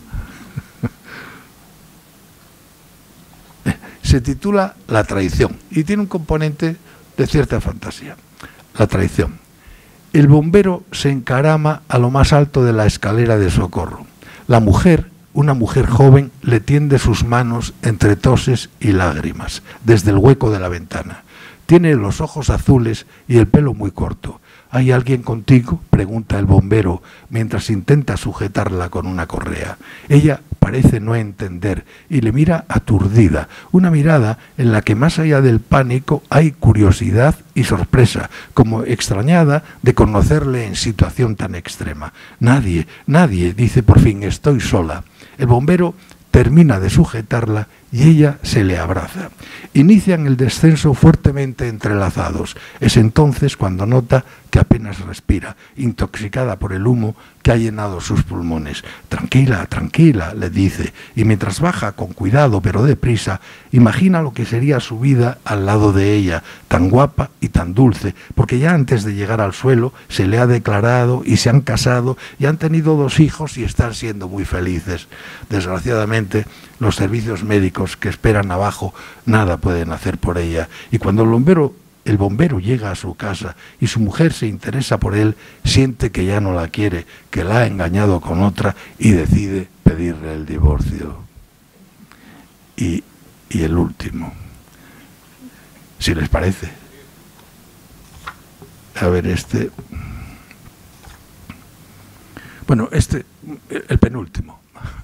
Se titula La traición y tiene un componente de cierta fantasía. La traición. El bombero se encarama a lo más alto de la escalera de socorro. La mujer, una mujer joven, le tiende sus manos entre toses y lágrimas desde el hueco de la ventana. Tiene los ojos azules y el pelo muy corto. ¿Hay alguien contigo?, pregunta el bombero mientras intenta sujetarla con una correa. Ella parece no entender y le mira aturdida, una mirada en la que más allá del pánico hay curiosidad y sorpresa, como extrañada de conocerle en situación tan extrema. Nadie, nadie, dice por fin, estoy sola. El bombero termina de sujetarla y ella se le abraza. Inician el descenso fuertemente entrelazados. Es entonces cuando nota que apenas respira, intoxicada por el humo que ha llenado sus pulmones. Tranquila, tranquila, le dice, y mientras baja con cuidado pero deprisa, imagina lo que sería su vida al lado de ella, tan guapa y tan dulce, porque ya antes de llegar al suelo se le ha declarado y se han casado y han tenido dos hijos y están siendo muy felices. Desgraciadamente, los servicios médicos que esperan abajo nada pueden hacer por ella, y cuando el bombero El bombero llega a su casa y su mujer se interesa por él, siente que ya no la quiere, que la ha engañado con otra y decide pedirle el divorcio. Y, y el último, si les parece. A ver, este... Bueno, este, el penúltimo.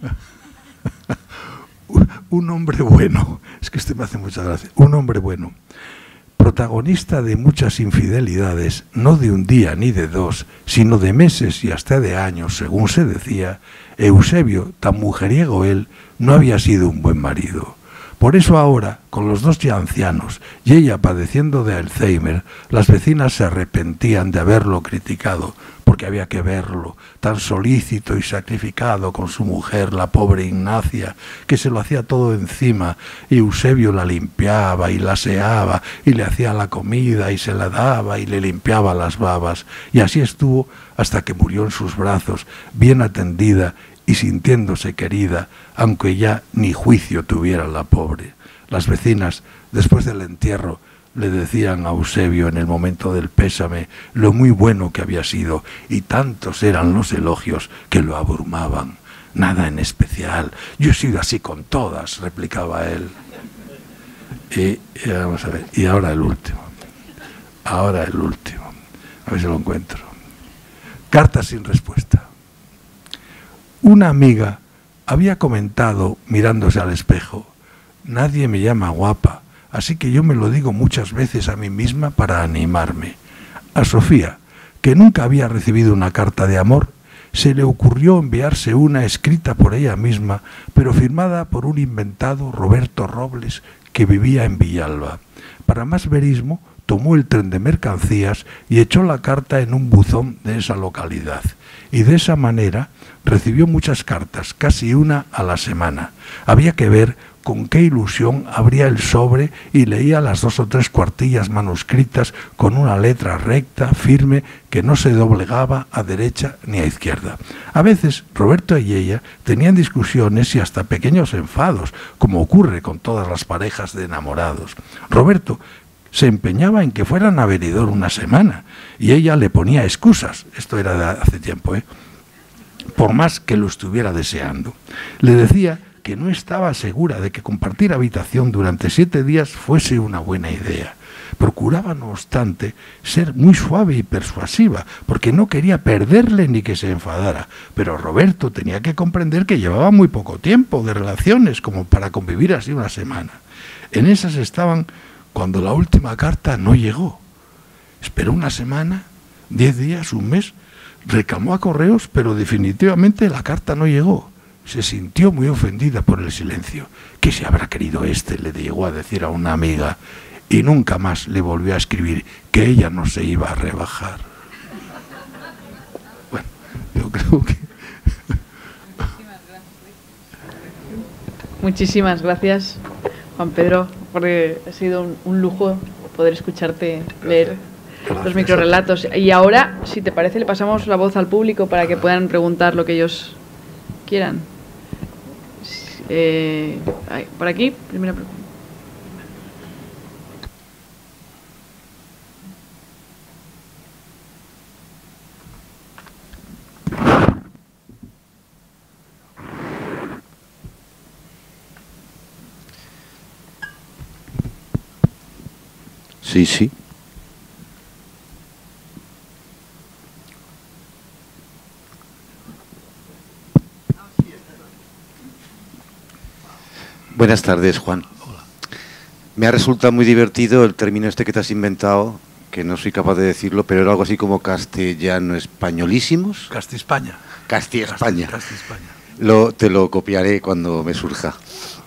Un hombre bueno, es que este me hace mucha gracia, un hombre bueno. Protagonista de muchas infidelidades, no de un día ni de dos, sino de meses y hasta de años, según se decía, Eusebio, tan mujeriego él, no había sido un buen marido. Por eso ahora, con los dos ya ancianos y ella padeciendo de Alzheimer, las vecinas se arrepentían de haberlo criticado, porque había que verlo, tan solícito y sacrificado con su mujer, la pobre Ignacia, que se lo hacía todo encima, y Eusebio la limpiaba y la aseaba, y le hacía la comida y se la daba y le limpiaba las babas, y así estuvo hasta que murió en sus brazos, bien atendida y sintiéndose querida, aunque ya ni juicio tuviera la pobre. Las vecinas, después del entierro, le decían a Eusebio en el momento del pésame lo muy bueno que había sido, y tantos eran los elogios que lo abrumaban. Nada en especial, yo he sido así con todas, replicaba él. Y, y vamos a ver, y ahora el último, ahora el último, a ver si lo encuentro. Carta sin respuesta. Una amiga había comentado, mirándose al espejo: nadie me llama guapa, así que yo me lo digo muchas veces a mí misma para animarme. A Sofía, que nunca había recibido una carta de amor, se le ocurrió enviarse una escrita por ella misma, pero firmada por un inventado Roberto Robles, que vivía en Villalba. Para más verismo, tomó el tren de mercancías y echó la carta en un buzón de esa localidad. Y de esa manera recibió muchas cartas, casi una a la semana. Había que ver con qué ilusión abría el sobre y leía las dos o tres cuartillas manuscritas con una letra recta, firme, que no se doblegaba a derecha ni a izquierda. A veces Roberto y ella tenían discusiones y hasta pequeños enfados, como ocurre con todas las parejas de enamorados. Roberto se empeñaba en que fueran a Benidorm una semana y ella le ponía excusas, esto era de hace tiempo, ¿eh? por más que lo estuviera deseando. Le decía que no estaba segura de que compartir habitación durante siete días fuese una buena idea. Procuraba, no obstante, ser muy suave y persuasiva, porque no quería perderle ni que se enfadara. Pero Roberto tenía que comprender que llevaba muy poco tiempo de relaciones como para convivir así una semana. En esas estaban cuando la última carta no llegó. Esperó una semana, diez días, un mes, reclamó a correos, pero definitivamente la carta no llegó. Se sintió muy ofendida por el silencio. ¿Qué se habrá querido este?, le llegó a decir a una amiga, y nunca más le volvió a escribir que ella no se iba a rebajar. Bueno, yo creo que... Muchísimas gracias, Juan Pedro, porque ha sido un, un lujo poder escucharte leer gracias. Los microrelatos. Y ahora, si te parece, le pasamos la voz al público para que puedan preguntar lo que ellos quieran. Eh, por aquí, primera pregunta. Sí, sí. Buenas tardes, Juan. Hola. Me ha resultado muy divertido el término este que te has inventado, que no soy capaz de decirlo, pero era algo así como castellano españolísimos. Casti-España. Casti-España. Casti-España. Lo, te lo copiaré cuando me surja.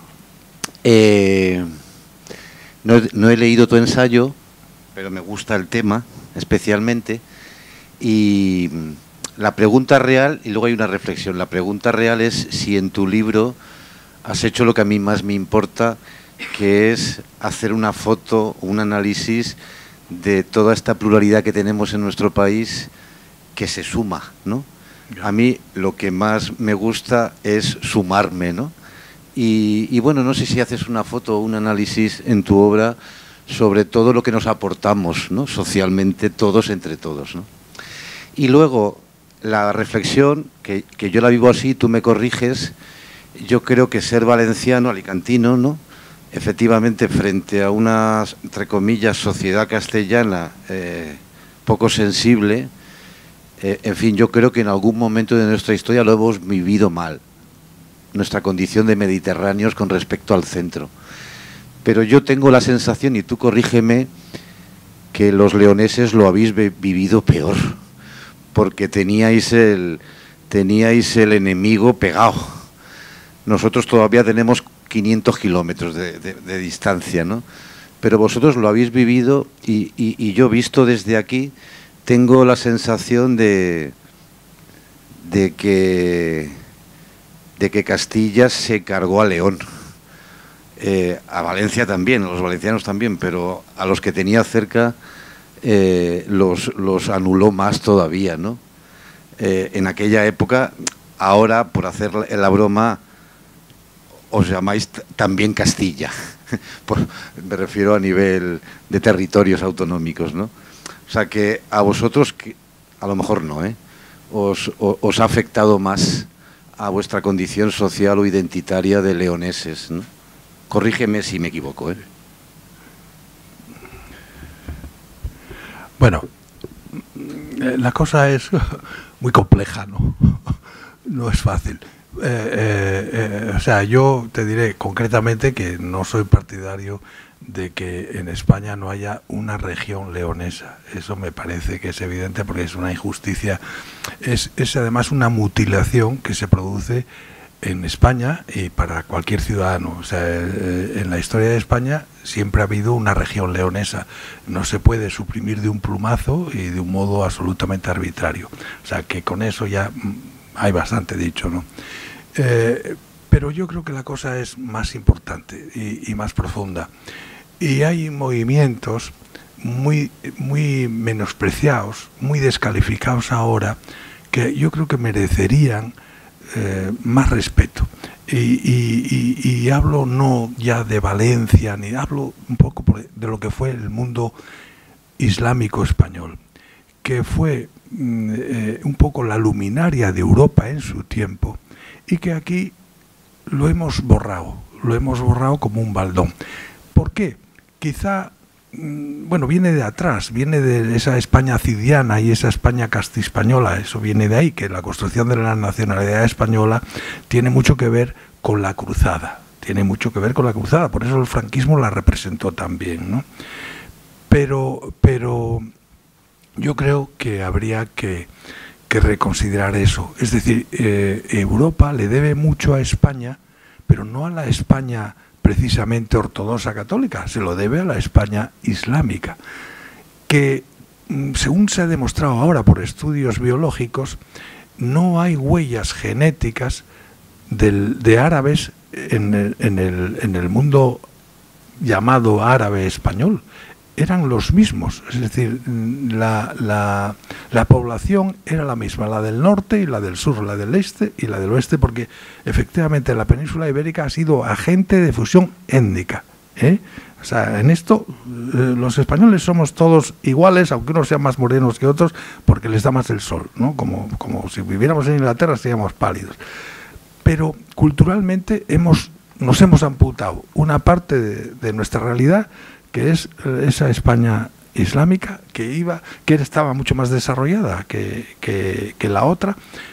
Eh, no, no he leído tu ensayo, pero me gusta el tema especialmente. Y la pregunta real, y luego hay una reflexión, la pregunta real es si en tu libro has hecho lo que a mí más me importa, que es hacer una foto, un análisis de toda esta pluralidad que tenemos en nuestro país, que se suma, ¿no? A mí lo que más me gusta es sumarme, ¿no? Y, y bueno, no sé si haces una foto o un análisis en tu obra sobre todo lo que nos aportamos, ¿no? Socialmente, todos entre todos, ¿no? Y luego, la reflexión, que, que yo la vivo así, tú me corriges. Yo creo que ser valenciano, alicantino, ¿no? Efectivamente, frente a una, entre comillas, sociedad castellana eh, poco sensible, eh, en fin, yo creo que en algún momento de nuestra historia lo hemos vivido mal, nuestra condición de mediterráneos con respecto al centro. Pero yo tengo la sensación, y tú corrígeme, que los leoneses lo habéis vivido peor, porque teníais el, teníais el enemigo pegado. Nosotros todavía tenemos quinientos kilómetros de, de, de distancia, ¿no? Pero vosotros lo habéis vivido y, y, y yo visto desde aquí tengo la sensación de, de que de que Castilla se cargó a León, eh, a Valencia también, a los valencianos también, pero a los que tenía cerca eh, los, los anuló más todavía, ¿no? Eh, en aquella época, ahora por hacer la broma os llamáis también Castilla, por, me refiero a nivel de territorios autonómicos, ¿no? O sea que a vosotros, que, a lo mejor no, ¿eh? os, os, os ha afectado más a vuestra condición social o identitaria de leoneses, ¿no? Corrígeme si me equivoco, ¿eh? Bueno, la cosa es muy compleja, ¿no? No es fácil. Eh, eh, eh, o sea, yo te diré concretamente que no soy partidario de que en España no haya una región leonesa. Eso me parece que es evidente porque es una injusticia. Es, es además una mutilación que se produce en España y para cualquier ciudadano. O sea, eh, en la historia de España siempre ha habido una región leonesa. No se puede suprimir de un plumazo y de un modo absolutamente arbitrario. O sea, que con eso ya hay bastante dicho, ¿no? Eh, pero yo creo que la cosa es más importante y, y más profunda. Y hay movimientos muy, muy menospreciados, muy descalificados ahora, que yo creo que merecerían eh, más respeto. Y, y, y, y hablo no ya de Valencia, ni hablo un poco de lo que fue el mundo islámico español, que fue eh, un poco la luminaria de Europa en su tiempo, y que aquí lo hemos borrado, lo hemos borrado como un baldón. ¿Por qué? Quizá, bueno, viene de atrás, viene de esa España cidiana y esa España castiespañola, eso viene de ahí, que la construcción de la nacionalidad española tiene mucho que ver con la cruzada, tiene mucho que ver con la cruzada, por eso el franquismo la representó también, ¿no? Pero, pero yo creo que habría que, que reconsiderar eso, es decir, eh, Europa le debe mucho a España, pero no a la España precisamente ortodoxa católica, se lo debe a la España islámica, que según se ha demostrado ahora por estudios biológicos, no hay huellas genéticas del, de árabes en el, en, el, en el mundo llamado árabe español. Eran los mismos, es decir, la, la, la población era la misma, la del norte y la del sur, la del este y la del oeste, porque efectivamente la península ibérica ha sido agente de fusión étnica, ¿eh? O sea, en esto eh, los españoles somos todos iguales, aunque unos sean más morenos que otros, porque les da más el sol, ¿no? Como, como si viviéramos en Inglaterra seríamos pálidos. Pero culturalmente hemos, nos hemos amputado una parte de, de nuestra realidad, que es esa España islámica que iba, que estaba mucho más desarrollada que, que, que la otra,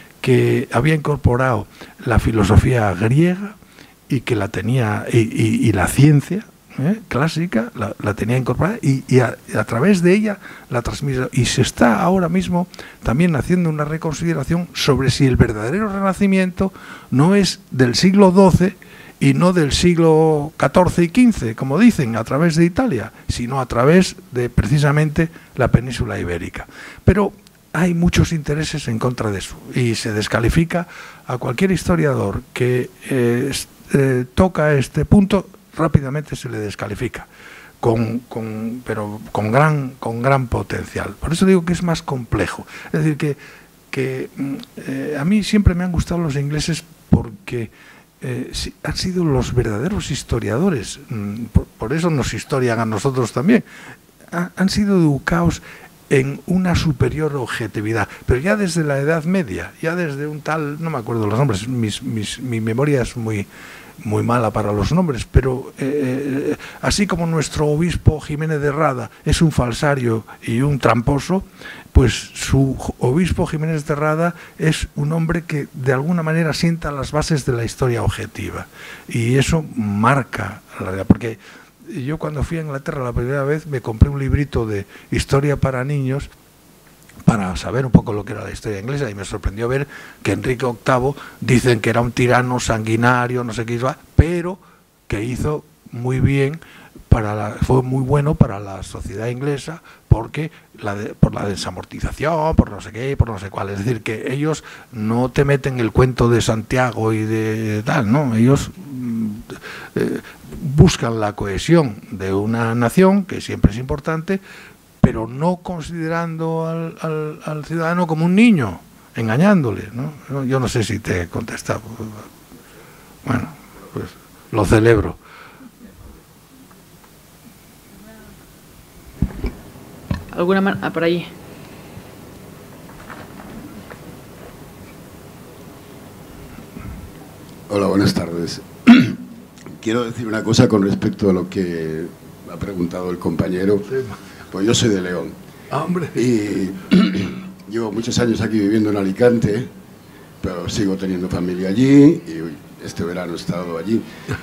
que había incorporado la filosofía griega y que la tenía y, y, y la ciencia ¿eh? clásica la, la tenía incorporada y, y a, a través de ella la transmisión, y se está ahora mismo también haciendo una reconsideración sobre si el verdadero renacimiento no es del siglo doce y no del siglo catorce y quince, como dicen, a través de Italia, sino a través de precisamente la península ibérica. Pero hay muchos intereses en contra de eso y se descalifica a cualquier historiador que eh, eh, toca este punto, rápidamente se le descalifica, con, con, pero con gran, con gran potencial. Por eso digo que es más complejo. Es decir, que, que eh, a mí siempre me han gustado los ingleses porque Eh, sí, han sido los verdaderos historiadores, por, por eso nos historian a nosotros también. Ha, han sido educados en una superior objetividad, pero ya desde la Edad Media, ya desde un tal, no me acuerdo los nombres, mis, mis, mi memoria es muy, muy mala para los nombres, pero eh, así como nuestro obispo Jiménez de Rada es un falsario y un tramposo, pues su obispo Jiménez de Rada es un hombre que de alguna manera sienta las bases de la historia objetiva, y eso marca la realidad, porque yo cuando fui a Inglaterra la primera vez me compré un librito de historia para niños para saber un poco lo que era la historia inglesa, y me sorprendió ver que Enrique octavo dicen que era un tirano sanguinario, no sé qué, pero que hizo muy bien, para la, fue muy bueno para la sociedad inglesa, porque la de, por la desamortización, por no sé qué, por no sé cuál. Es decir, que ellos no te meten el cuento de Santiago y de tal, ¿no? Ellos eh, buscan la cohesión de una nación, que siempre es importante, pero no considerando al, al, al ciudadano como un niño, engañándole, ¿no? Yo no sé si te he contestado. Bueno, pues lo celebro. ¿Alguna mano? Ah, por ahí. Hola, buenas tardes. Quiero decir una cosa con respecto a lo que ha preguntado el compañero. Pues yo soy de León. Ah, hombre. Y llevo muchos años aquí viviendo en Alicante, pero sigo teniendo familia allí y este verano he estado allí.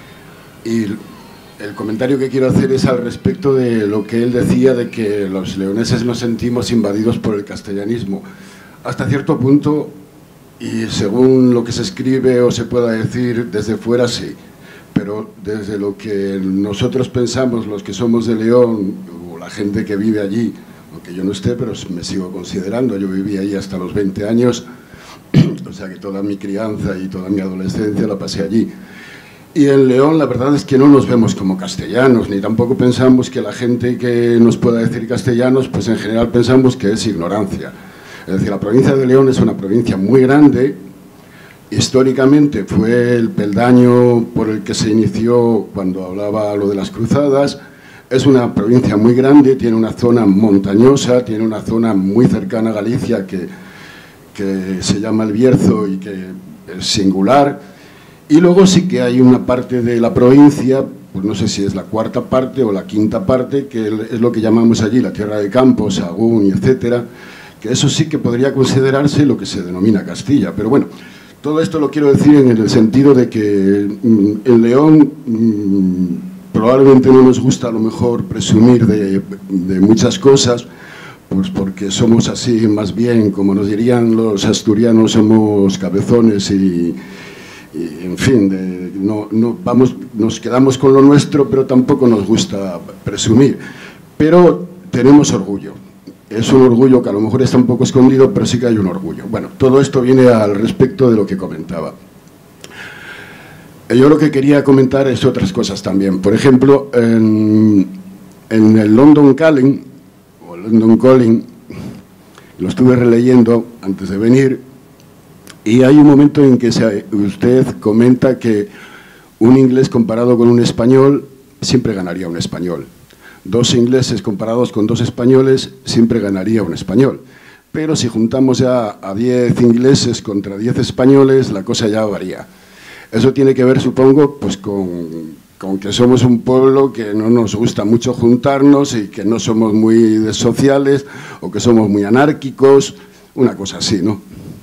Y el comentario que quiero hacer es al respecto de lo que él decía de que los leoneses nos sentimos invadidos por el castellanismo. Hasta cierto punto, y según lo que se escribe o se pueda decir desde fuera, sí. Pero desde lo que nosotros pensamos, los que somos de León, o la gente que vive allí, aunque yo no esté, pero me sigo considerando, yo viví allí hasta los veinte años, o sea que toda mi crianza y toda mi adolescencia la pasé allí. Y en León la verdad es que no nos vemos como castellanos, ni tampoco pensamos que la gente que nos pueda decir castellanos, pues en general pensamos que es ignorancia. Es decir, la provincia de León es una provincia muy grande, históricamente fue el peldaño por el que se inició cuando hablaba lo de las cruzadas, es una provincia muy grande, tiene una zona montañosa, tiene una zona muy cercana a Galicia que, que se llama el Bierzo y que es singular. Y luego sí que hay una parte de la provincia, pues no sé si es la cuarta parte o la quinta parte, que es lo que llamamos allí la Tierra de Campos, Sagún y etcétera, que eso sí que podría considerarse lo que se denomina Castilla. Pero bueno, todo esto lo quiero decir en el sentido de que mmm, en León mmm, probablemente no nos gusta a lo mejor presumir de, de muchas cosas, pues porque somos así más bien, como nos dirían los asturianos, somos cabezones y... Y, en fin, de, no, no, vamos, nos quedamos con lo nuestro, pero tampoco nos gusta presumir. Pero tenemos orgullo. Es un orgullo que a lo mejor está un poco escondido, pero sí que hay un orgullo. Bueno, todo esto viene al respecto de lo que comentaba. Yo lo que quería comentar es otras cosas también. Por ejemplo, en, en el London Calling, o London Calling, lo estuve releyendo antes de venir. Y hay un momento en que se, usted comenta que un inglés comparado con un español siempre ganaría un español. Dos ingleses comparados con dos españoles siempre ganaría un español. Pero si juntamos ya a diez ingleses contra diez españoles, la cosa ya varía. Eso tiene que ver, supongo, pues con, con que somos un pueblo que no nos gusta mucho juntarnos y que no somos muy sociales o que somos muy anárquicos, una cosa así, ¿no?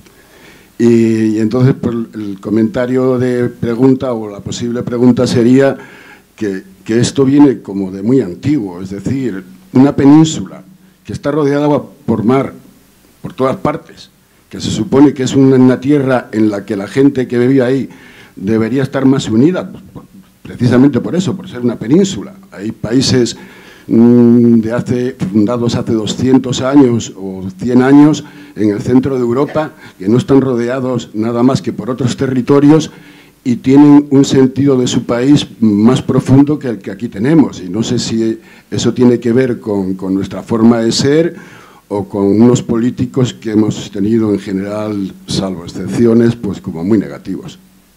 Y, y entonces pues, el comentario de pregunta o la posible pregunta sería que, que esto viene como de muy antiguo, es decir, una península que está rodeada por mar, por todas partes, que se supone que es una, una tierra en la que la gente que vive ahí debería estar más unida, pues, por, precisamente por eso, por ser una península. Hay países mmm, de hace, fundados hace doscientos años o cien años, en el centro de Europa, que no están rodeados nada más que por otros territorios y tienen un sentido de su país más profundo que el que aquí tenemos. Y no sé si eso tiene que ver con, con nuestra forma de ser o con unos políticos que hemos tenido en general, salvo excepciones, pues como muy negativos.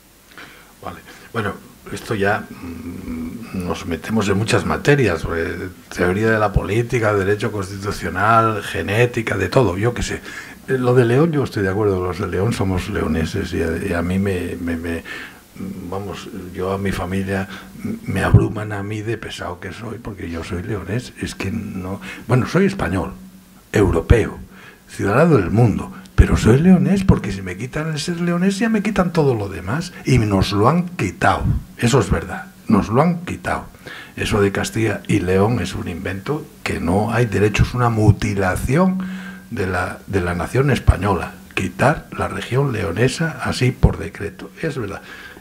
Vale. Bueno, esto ya mmm, nos metemos en muchas materias, eh, teoría de la política, derecho constitucional, genética, de todo, yo qué sé. Eh, lo de León, yo estoy de acuerdo, los de León somos leoneses y a, y a mí me, me, me, vamos, yo a mi familia me abruman a mí de pesado que soy, porque yo soy leonés, es que no, bueno, soy español, europeo, ciudadano del mundo, pero soy leonés porque si me quitan el ser leonés ya me quitan todo lo demás y nos lo han quitado, eso es verdad, nos lo han quitado. Eso de Castilla y León es un invento que no hay derecho, es una mutilación de la, de la nación española, quitar la región leonesa así por decreto, es verdad.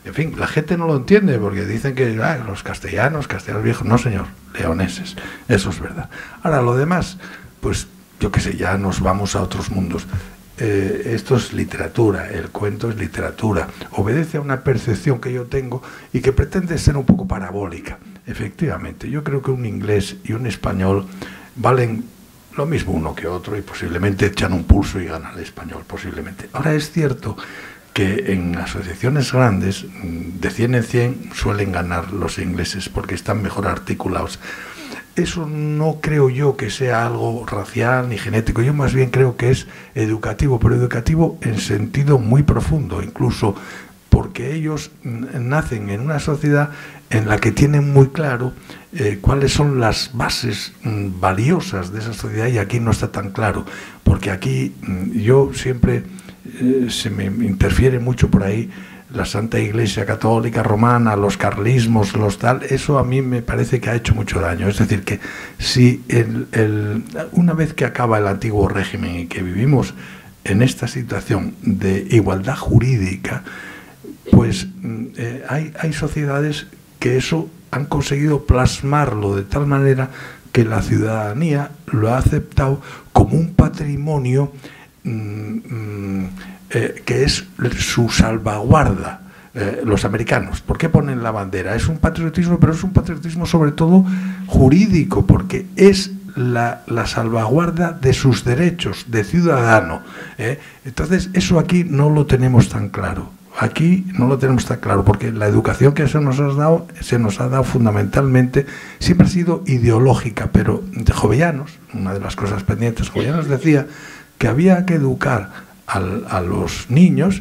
En fin, la gente no lo entiende porque dicen que ah, los castellanos, castellanos viejos, no señor, leoneses, eso es verdad. Ahora, lo demás, pues yo qué sé, ya nos vamos a otros mundos. Eh, esto es literatura, el cuento es literatura, obedece a una percepción que yo tengo y que pretende ser un poco parabólica. Efectivamente, yo creo que un inglés y un español valen lo mismo uno que otro y posiblemente echan un pulso y ganan el español, posiblemente. Ahora es cierto que en asociaciones grandes, de cien en cien, suelen ganar los ingleses porque están mejor articulados. Eso no creo yo que sea algo racial ni genético, yo más bien creo que es educativo, pero educativo en sentido muy profundo, incluso porque ellos nacen en una sociedad en la que tienen muy claro eh, cuáles son las bases mm, valiosas de esa sociedad, y aquí no está tan claro, porque aquí mm, yo siempre eh, se me interfiere mucho por ahí la Santa Iglesia Católica Romana, los carlismos, los tal, eso a mí me parece que ha hecho mucho daño. Es decir, que si el, el, una vez que acaba el antiguo régimen y que vivimos en esta situación de igualdad jurídica, pues eh, hay, hay sociedades que eso han conseguido plasmarlo de tal manera que la ciudadanía lo ha aceptado como un patrimonio mmm, mmm, Eh, que es su salvaguarda. Eh, los americanos, ¿por qué ponen la bandera? Es un patriotismo, pero es un patriotismo sobre todo jurídico, porque es la, la salvaguarda de sus derechos de ciudadano. ¿eh? Entonces, eso aquí no lo tenemos tan claro. Aquí no lo tenemos tan claro, porque la educación que se nos ha dado, se nos ha dado fundamentalmente, siempre ha sido ideológica, pero de Jovellanos, una de las cosas pendientes, Jovellanos decía que había que educar Al, a los niños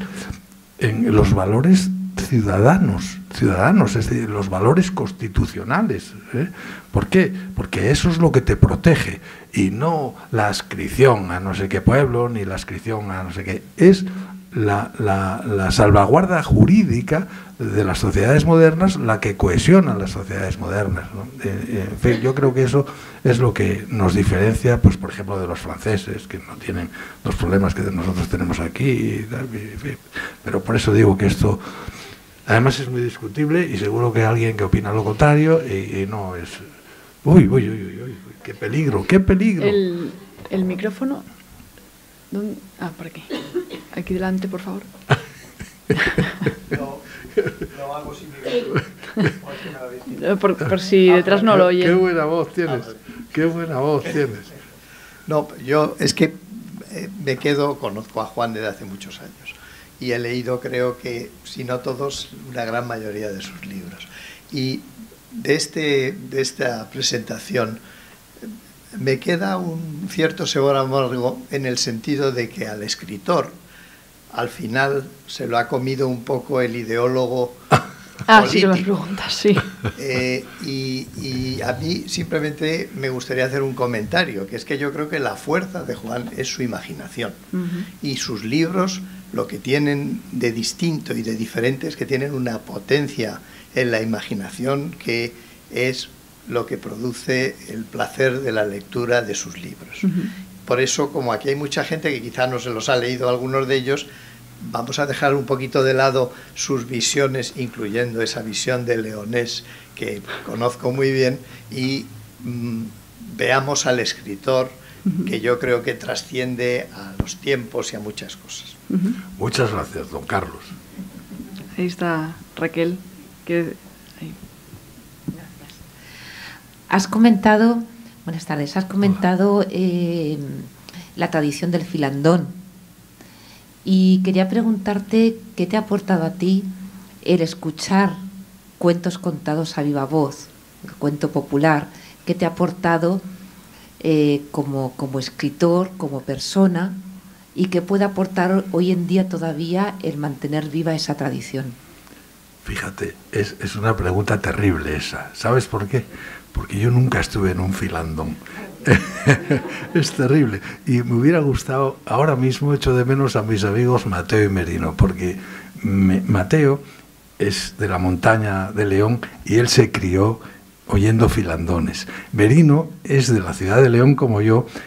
en los valores ciudadanos, ciudadanos, es decir, los valores constitucionales. ¿eh? ¿Por qué? Porque eso es lo que te protege, y no la adscripción a no sé qué pueblo, ni la adscripción a no sé qué. Es la, la, la salvaguarda jurídica de las sociedades modernas la que cohesiona las sociedades modernas, ¿no? Eh, en fin, yo creo que eso es lo que nos diferencia, pues por ejemplo, de los franceses, que no tienen los problemas que nosotros tenemos aquí, y tal, y, en fin. Pero por eso digo que esto, además, es muy discutible, y seguro que hay alguien que opina lo contrario, y, y no es... Uy, uy, uy, uy, uy, qué peligro, qué peligro. El, el micrófono... ¿Dónde? Ah, por aquí. Aquí delante, por favor. No, no hago sin micrófono. Por, por si detrás no lo oyen. Qué buena voz tienes, qué buena voz tienes. No, yo es que eh, me quedo, conozco a Juan desde hace muchos años y he leído, creo que, si no todos, una gran mayoría de sus libros. Y de, este, de esta presentación me queda un cierto sabor amargo en el sentido de que al escritor al final se lo ha comido un poco el ideólogo ah, político. Sí, las preguntas, sí. Eh, y, y a mí simplemente me gustaría hacer un comentario, que es que yo creo que la fuerza de Juan es su imaginación. Uh-huh. Y sus libros lo que tienen de distinto y de diferente es que tienen una potencia en la imaginación que es lo que produce el placer de la lectura de sus libros. Uh-huh. Por eso, como aquí hay mucha gente que quizá no se los ha leído algunos de ellos, vamos a dejar un poquito de lado sus visiones, incluyendo esa visión de Leonés que conozco muy bien, y mmm, veamos al escritor, uh-huh, que yo creo que trasciende a los tiempos y a muchas cosas. Uh-huh. Muchas gracias, don Carlos. Ahí está Raquel. Que... Ahí. Has comentado, buenas tardes, has comentado eh, la tradición del filandón, y quería preguntarte qué te ha aportado a ti el escuchar cuentos contados a viva voz, el cuento popular, qué te ha aportado eh, como, como escritor, como persona, y qué puede aportar hoy en día todavía el mantener viva esa tradición. Fíjate, es, es una pregunta terrible esa. ¿Sabes por qué? Porque yo nunca estuve en un filandón. Es terrible. Y me hubiera gustado, ahora mismo echo de menos a mis amigos Mateo y Merino, porque me, Mateo es de la montaña de León y él se crió oyendo filandones. Merino es de la ciudad de León como yo,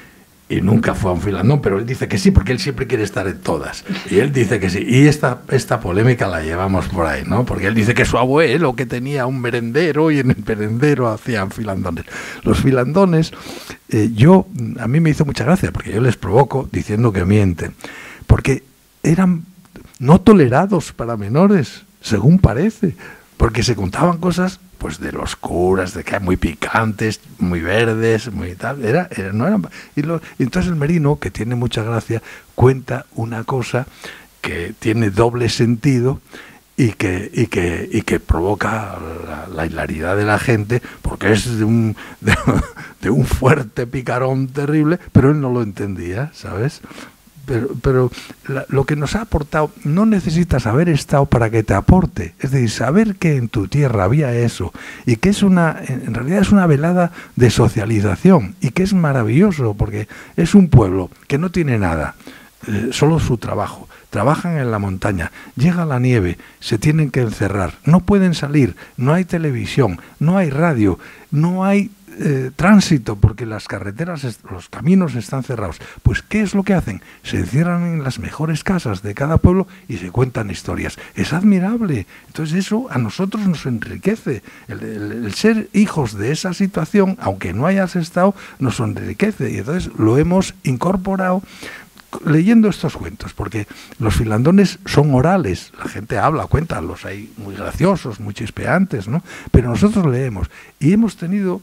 y nunca fue a un filandón, pero él dice que sí, porque él siempre quiere estar en todas. Y él dice que sí. Y esta, esta polémica la llevamos por ahí, ¿no? Porque él dice que su abuelo, que tenía un merendero, y en el merendero hacían filandones. Los filandones, eh, yo, a mí me hizo mucha gracia, porque yo les provoco diciendo que mienten. Porque eran no tolerados para menores, según parece. Porque se contaban cosas, pues, de los curas, de que eran muy picantes, muy verdes, muy tal, era, era no eran, y, lo, y entonces el Merino, que tiene mucha gracia, cuenta una cosa que tiene doble sentido y que, y que, y que provoca la, la hilaridad de la gente, porque es de un, de, de un fuerte picarón terrible, pero él no lo entendía, ¿sabes? Pero, pero la, lo que nos ha aportado, no necesitas haber estado para que te aporte, es decir, saber que en tu tierra había eso y que es una, en realidad es una velada de socialización y que es maravilloso porque es un pueblo que no tiene nada, eh, solo su trabajo. Trabajan en la montaña, llega la nieve, se tienen que encerrar, no pueden salir, no hay televisión, no hay radio, no hay Eh, tránsito, porque las carreteras, los caminos están cerrados. Pues ¿qué es lo que hacen? Se encierran en las mejores casas de cada pueblo y se cuentan historias. Es admirable. Entonces eso a nosotros nos enriquece. El, el, el ser hijos de esa situación, aunque no hayas estado, nos enriquece. Y entonces lo hemos incorporado leyendo estos cuentos, porque los filandones son orales, la gente habla, cuenta, los hay muy graciosos, muy chispeantes, ¿no? Pero nosotros leemos y hemos tenido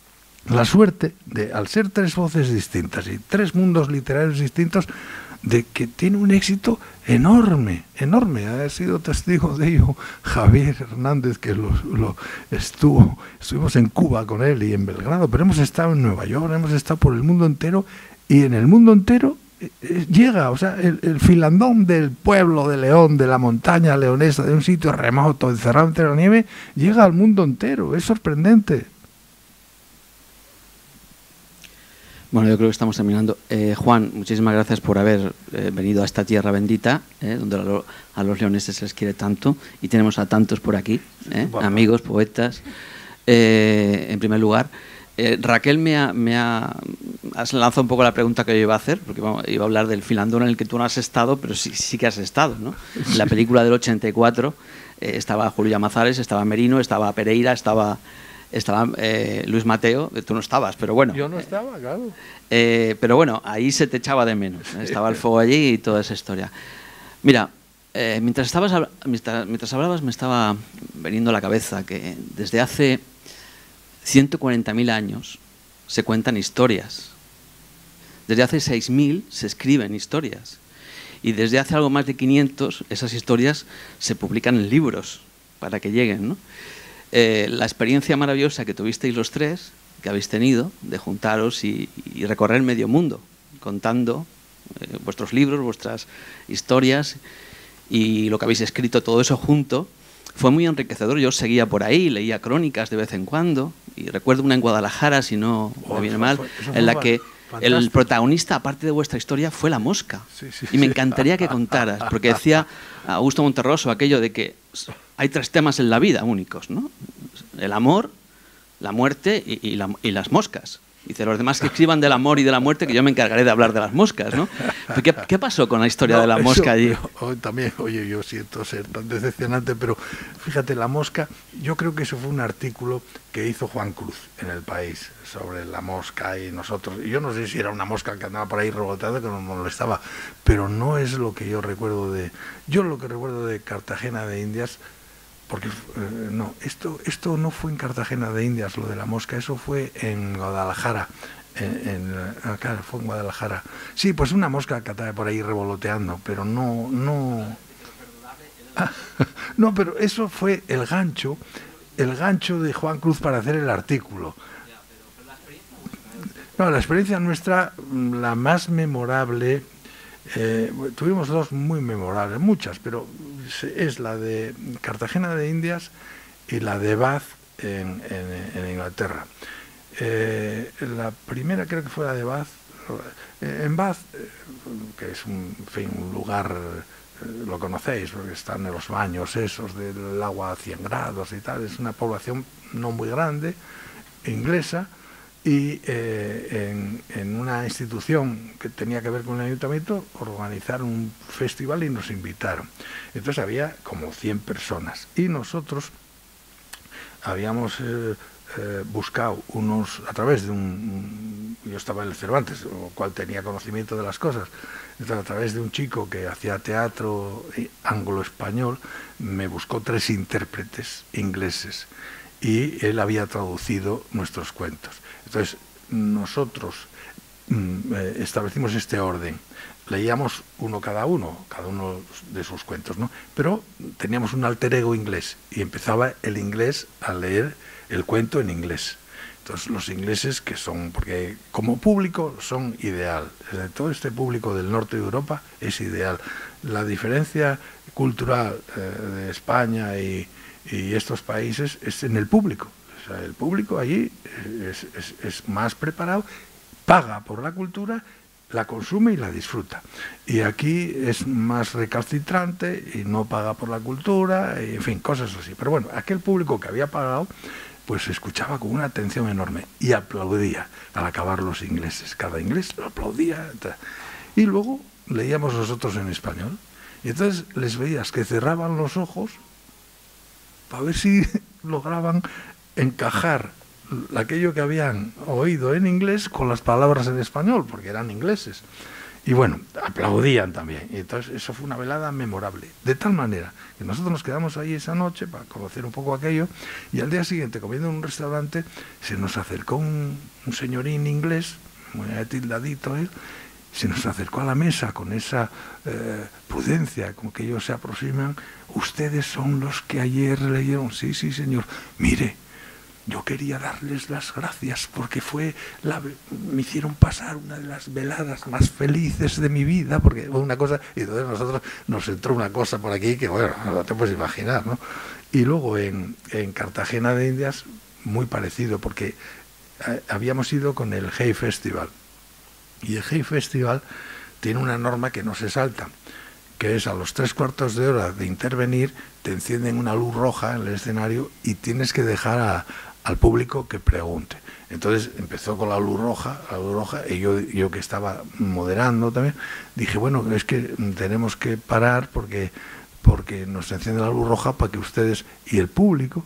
la suerte de, al ser tres voces distintas y tres mundos literarios distintos, de que tiene un éxito enorme, enorme. Ha sido testigo de ello Javier Hernández, que lo, lo estuvo, estuvimos en Cuba con él y en Belgrado, pero hemos estado en Nueva York, hemos estado por el mundo entero, y en el mundo entero eh, eh, llega, o sea, el, el filandón del pueblo de León, de la montaña leonesa, de un sitio remoto, encerrado entre la nieve, llega al mundo entero. Es sorprendente. Bueno, yo creo que estamos terminando. Eh, Juan, muchísimas gracias por haber eh, venido a esta tierra bendita, eh, donde a, lo, a los leoneses se les quiere tanto, y tenemos a tantos por aquí, eh, bueno. amigos, poetas. Eh, en primer lugar, eh, Raquel me ha, me ha has lanzado un poco la pregunta que yo iba a hacer, porque vamos, iba a hablar del filandón en el que tú no has estado, pero sí, sí que has estado, ¿no? En la película del ochenta y cuatro eh, estaba Julio Llamazares, estaba Merino, estaba Pereira, estaba... Estaba eh, Luis Mateo, tú no estabas, pero bueno. Yo no estaba, claro. Eh, pero bueno, ahí se te echaba de menos. ¿eh? Estaba el fuego allí y toda esa historia. Mira, eh, mientras, estabas, mientras, mientras hablabas me estaba veniendo a la cabeza que desde hace ciento cuarenta mil años se cuentan historias. Desde hace seis mil se escriben historias. Y desde hace algo más de quinientos esas historias se publican en libros para que lleguen, ¿no? Eh, la experiencia maravillosa que tuvisteis los tres, que habéis tenido, de juntaros y, y recorrer medio mundo, contando eh, vuestros libros, vuestras historias y lo que habéis escrito, todo eso junto, fue muy enriquecedor. Yo seguía por ahí, leía crónicas de vez en cuando, y recuerdo una en Guadalajara, si no oh, me viene mal, fue, en la que fantástico. El protagonista, aparte de vuestra historia, fue la mosca. Sí, sí, y me encantaría que contaras, porque decía Augusto Monterroso aquello de que hay tres temas en la vida únicos, ¿no? El amor, la muerte y, y, la, y las moscas. Dice, los demás que escriban del amor y de la muerte, que yo me encargaré de hablar de las moscas, ¿no? ¿Qué, qué pasó con la historia no, de la mosca allí? Yo, también, oye, yo siento ser tan decepcionante, pero fíjate, la mosca, yo creo que eso fue un artículo que hizo Juan Cruz en El País sobre la mosca y nosotros. Yo no sé si era una mosca que andaba por ahí rebotada, que nos molestaba, pero no es lo que yo recuerdo de... Yo lo que recuerdo de Cartagena de Indias... Porque eh, no, esto esto no fue en Cartagena de Indias, lo de la mosca, eso fue en Guadalajara, en, en, acá fue en Guadalajara. Sí, pues una mosca que andaba por ahí revoloteando, pero no, no... Ah, no, pero eso fue el gancho, el gancho de Juan Cruz para hacer el artículo. No, la experiencia nuestra, la más memorable... Eh, tuvimos dos muy memorables, muchas, pero es la de Cartagena de Indias y la de Bath en, en, en Inglaterra. Eh, la primera creo que fue la de Bath. Eh, en Bath, eh, que es un, en fin, un lugar, eh, lo conocéis, porque están en los baños esos del agua a cien grados y tal, es una población no muy grande, inglesa, y eh, en, en una institución que tenía que ver con el ayuntamiento organizaron un festival y nos invitaron. Entonces había como cien personas y nosotros habíamos eh, eh, buscado unos, a través de un, yo estaba en el Cervantes, lo cual tenía conocimiento de las cosas, entonces a través de un chico que hacía teatro anglo-español, me buscó tres intérpretes ingleses y él había traducido nuestros cuentos. Entonces nosotros mm, eh, establecimos este orden. Leíamos uno cada uno, cada uno de sus cuentos, ¿no? Pero teníamos un alter ego inglés y empezaba el inglés a leer el cuento en inglés. Entonces los ingleses, que son, porque como público son ideal, todo este público del norte de Europa es ideal. La diferencia cultural eh, de España y, y estos países es en el público. O sea, el público allí es, es, es más preparado, paga por la cultura, la consume y la disfruta. Y aquí es más recalcitrante y no paga por la cultura, y en fin, cosas así. Pero bueno, aquel público que había pagado, pues escuchaba con una atención enorme y aplaudía al acabar los ingleses. Cada inglés lo aplaudía. Y luego leíamos nosotros en español. Y entonces les veías que cerraban los ojos para ver si lograban encajar aquello que habían oído en inglés con las palabras en español, porque eran ingleses. Y bueno, aplaudían también. Y entonces eso fue una velada memorable. De tal manera que nosotros nos quedamos ahí esa noche para conocer un poco aquello, y al día siguiente, comiendo en un restaurante, se nos acercó un, un señorín inglés, muy atildadito él, se nos acercó a la mesa con esa eh, prudencia, como que ellos se aproximan. Ustedes son los que ayer leyeron. Sí, sí, señor. Mire, yo quería darles las gracias porque fue la, me hicieron pasar una de las veladas más felices de mi vida, porque fue una cosa, y entonces nosotros nos entró una cosa por aquí que, bueno, no te puedes imaginar, ¿no? Y luego en, en Cartagena de Indias, muy parecido, porque eh, habíamos ido con el Hey Festival, y el Hey Festival tiene una norma que no se salta, que es a los tres cuartos de hora de intervenir, te encienden una luz roja en el escenario y tienes que dejar a al público que pregunte. Entonces empezó con la luz roja, la luz roja, y yo, yo que estaba moderando también, dije, bueno, es que tenemos que parar porque, porque nos enciende la luz roja para que ustedes y el público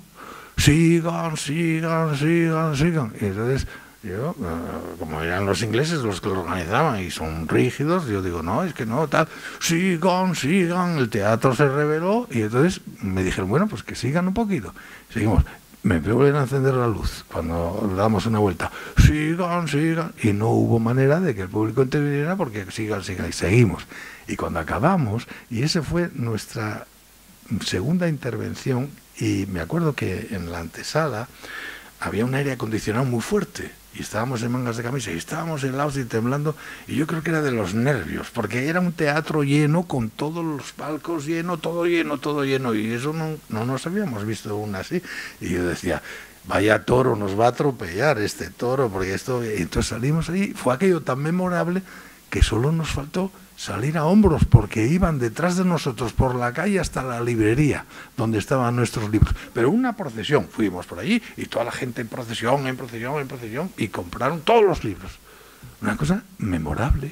sigan, sigan, sigan, sigan. Y entonces yo, como eran los ingleses los que lo organizaban y son rígidos, yo digo, no, es que no, tal, sigan, sigan, el teatro se reveló, y entonces me dijeron, bueno, pues que sigan un poquito. Seguimos. Me vuelven a encender la luz cuando damos una vuelta. Sigan, sigan. Y no hubo manera de que el público interviniera porque sigan, sigan. Y seguimos. Y cuando acabamos, y esa fue nuestra segunda intervención, y me acuerdo que en la antesala había un aire acondicionado muy fuerte. Y estábamos en mangas de camisa y estábamos helados y temblando, y yo creo que era de los nervios, porque era un teatro lleno, con todos los palcos llenos, todo lleno, todo lleno, y eso no, no nos habíamos visto aún así. Y yo decía, vaya toro, nos va a atropellar este toro, porque esto... Y entonces salimos ahí, fue aquello tan memorable que solo nos faltó salir a hombros, porque iban detrás de nosotros por la calle hasta la librería donde estaban nuestros libros. Pero una procesión, fuimos por allí y toda la gente en procesión, en procesión, en procesión, y compraron todos los libros. Una cosa memorable.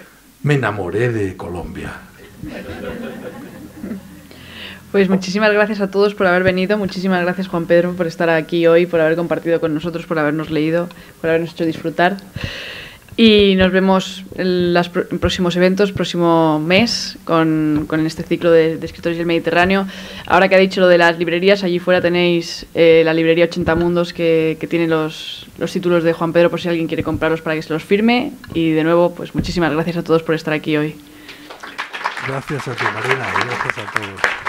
Me enamoré de Colombia. Pues muchísimas gracias a todos por haber venido, muchísimas gracias Juan Pedro por estar aquí hoy, por haber compartido con nosotros, por habernos leído, por habernos hecho disfrutar. Y nos vemos en los próximos eventos, próximo mes, con, con este ciclo de, de escritores del Mediterráneo. Ahora que ha dicho lo de las librerías, allí fuera tenéis eh, la librería ochenta Mundos, que, que tiene los, los títulos de Juan Pedro, por si alguien quiere comprarlos para que se los firme. Y de nuevo, pues muchísimas gracias a todos por estar aquí hoy. Gracias a ti, Marina, y gracias a todos.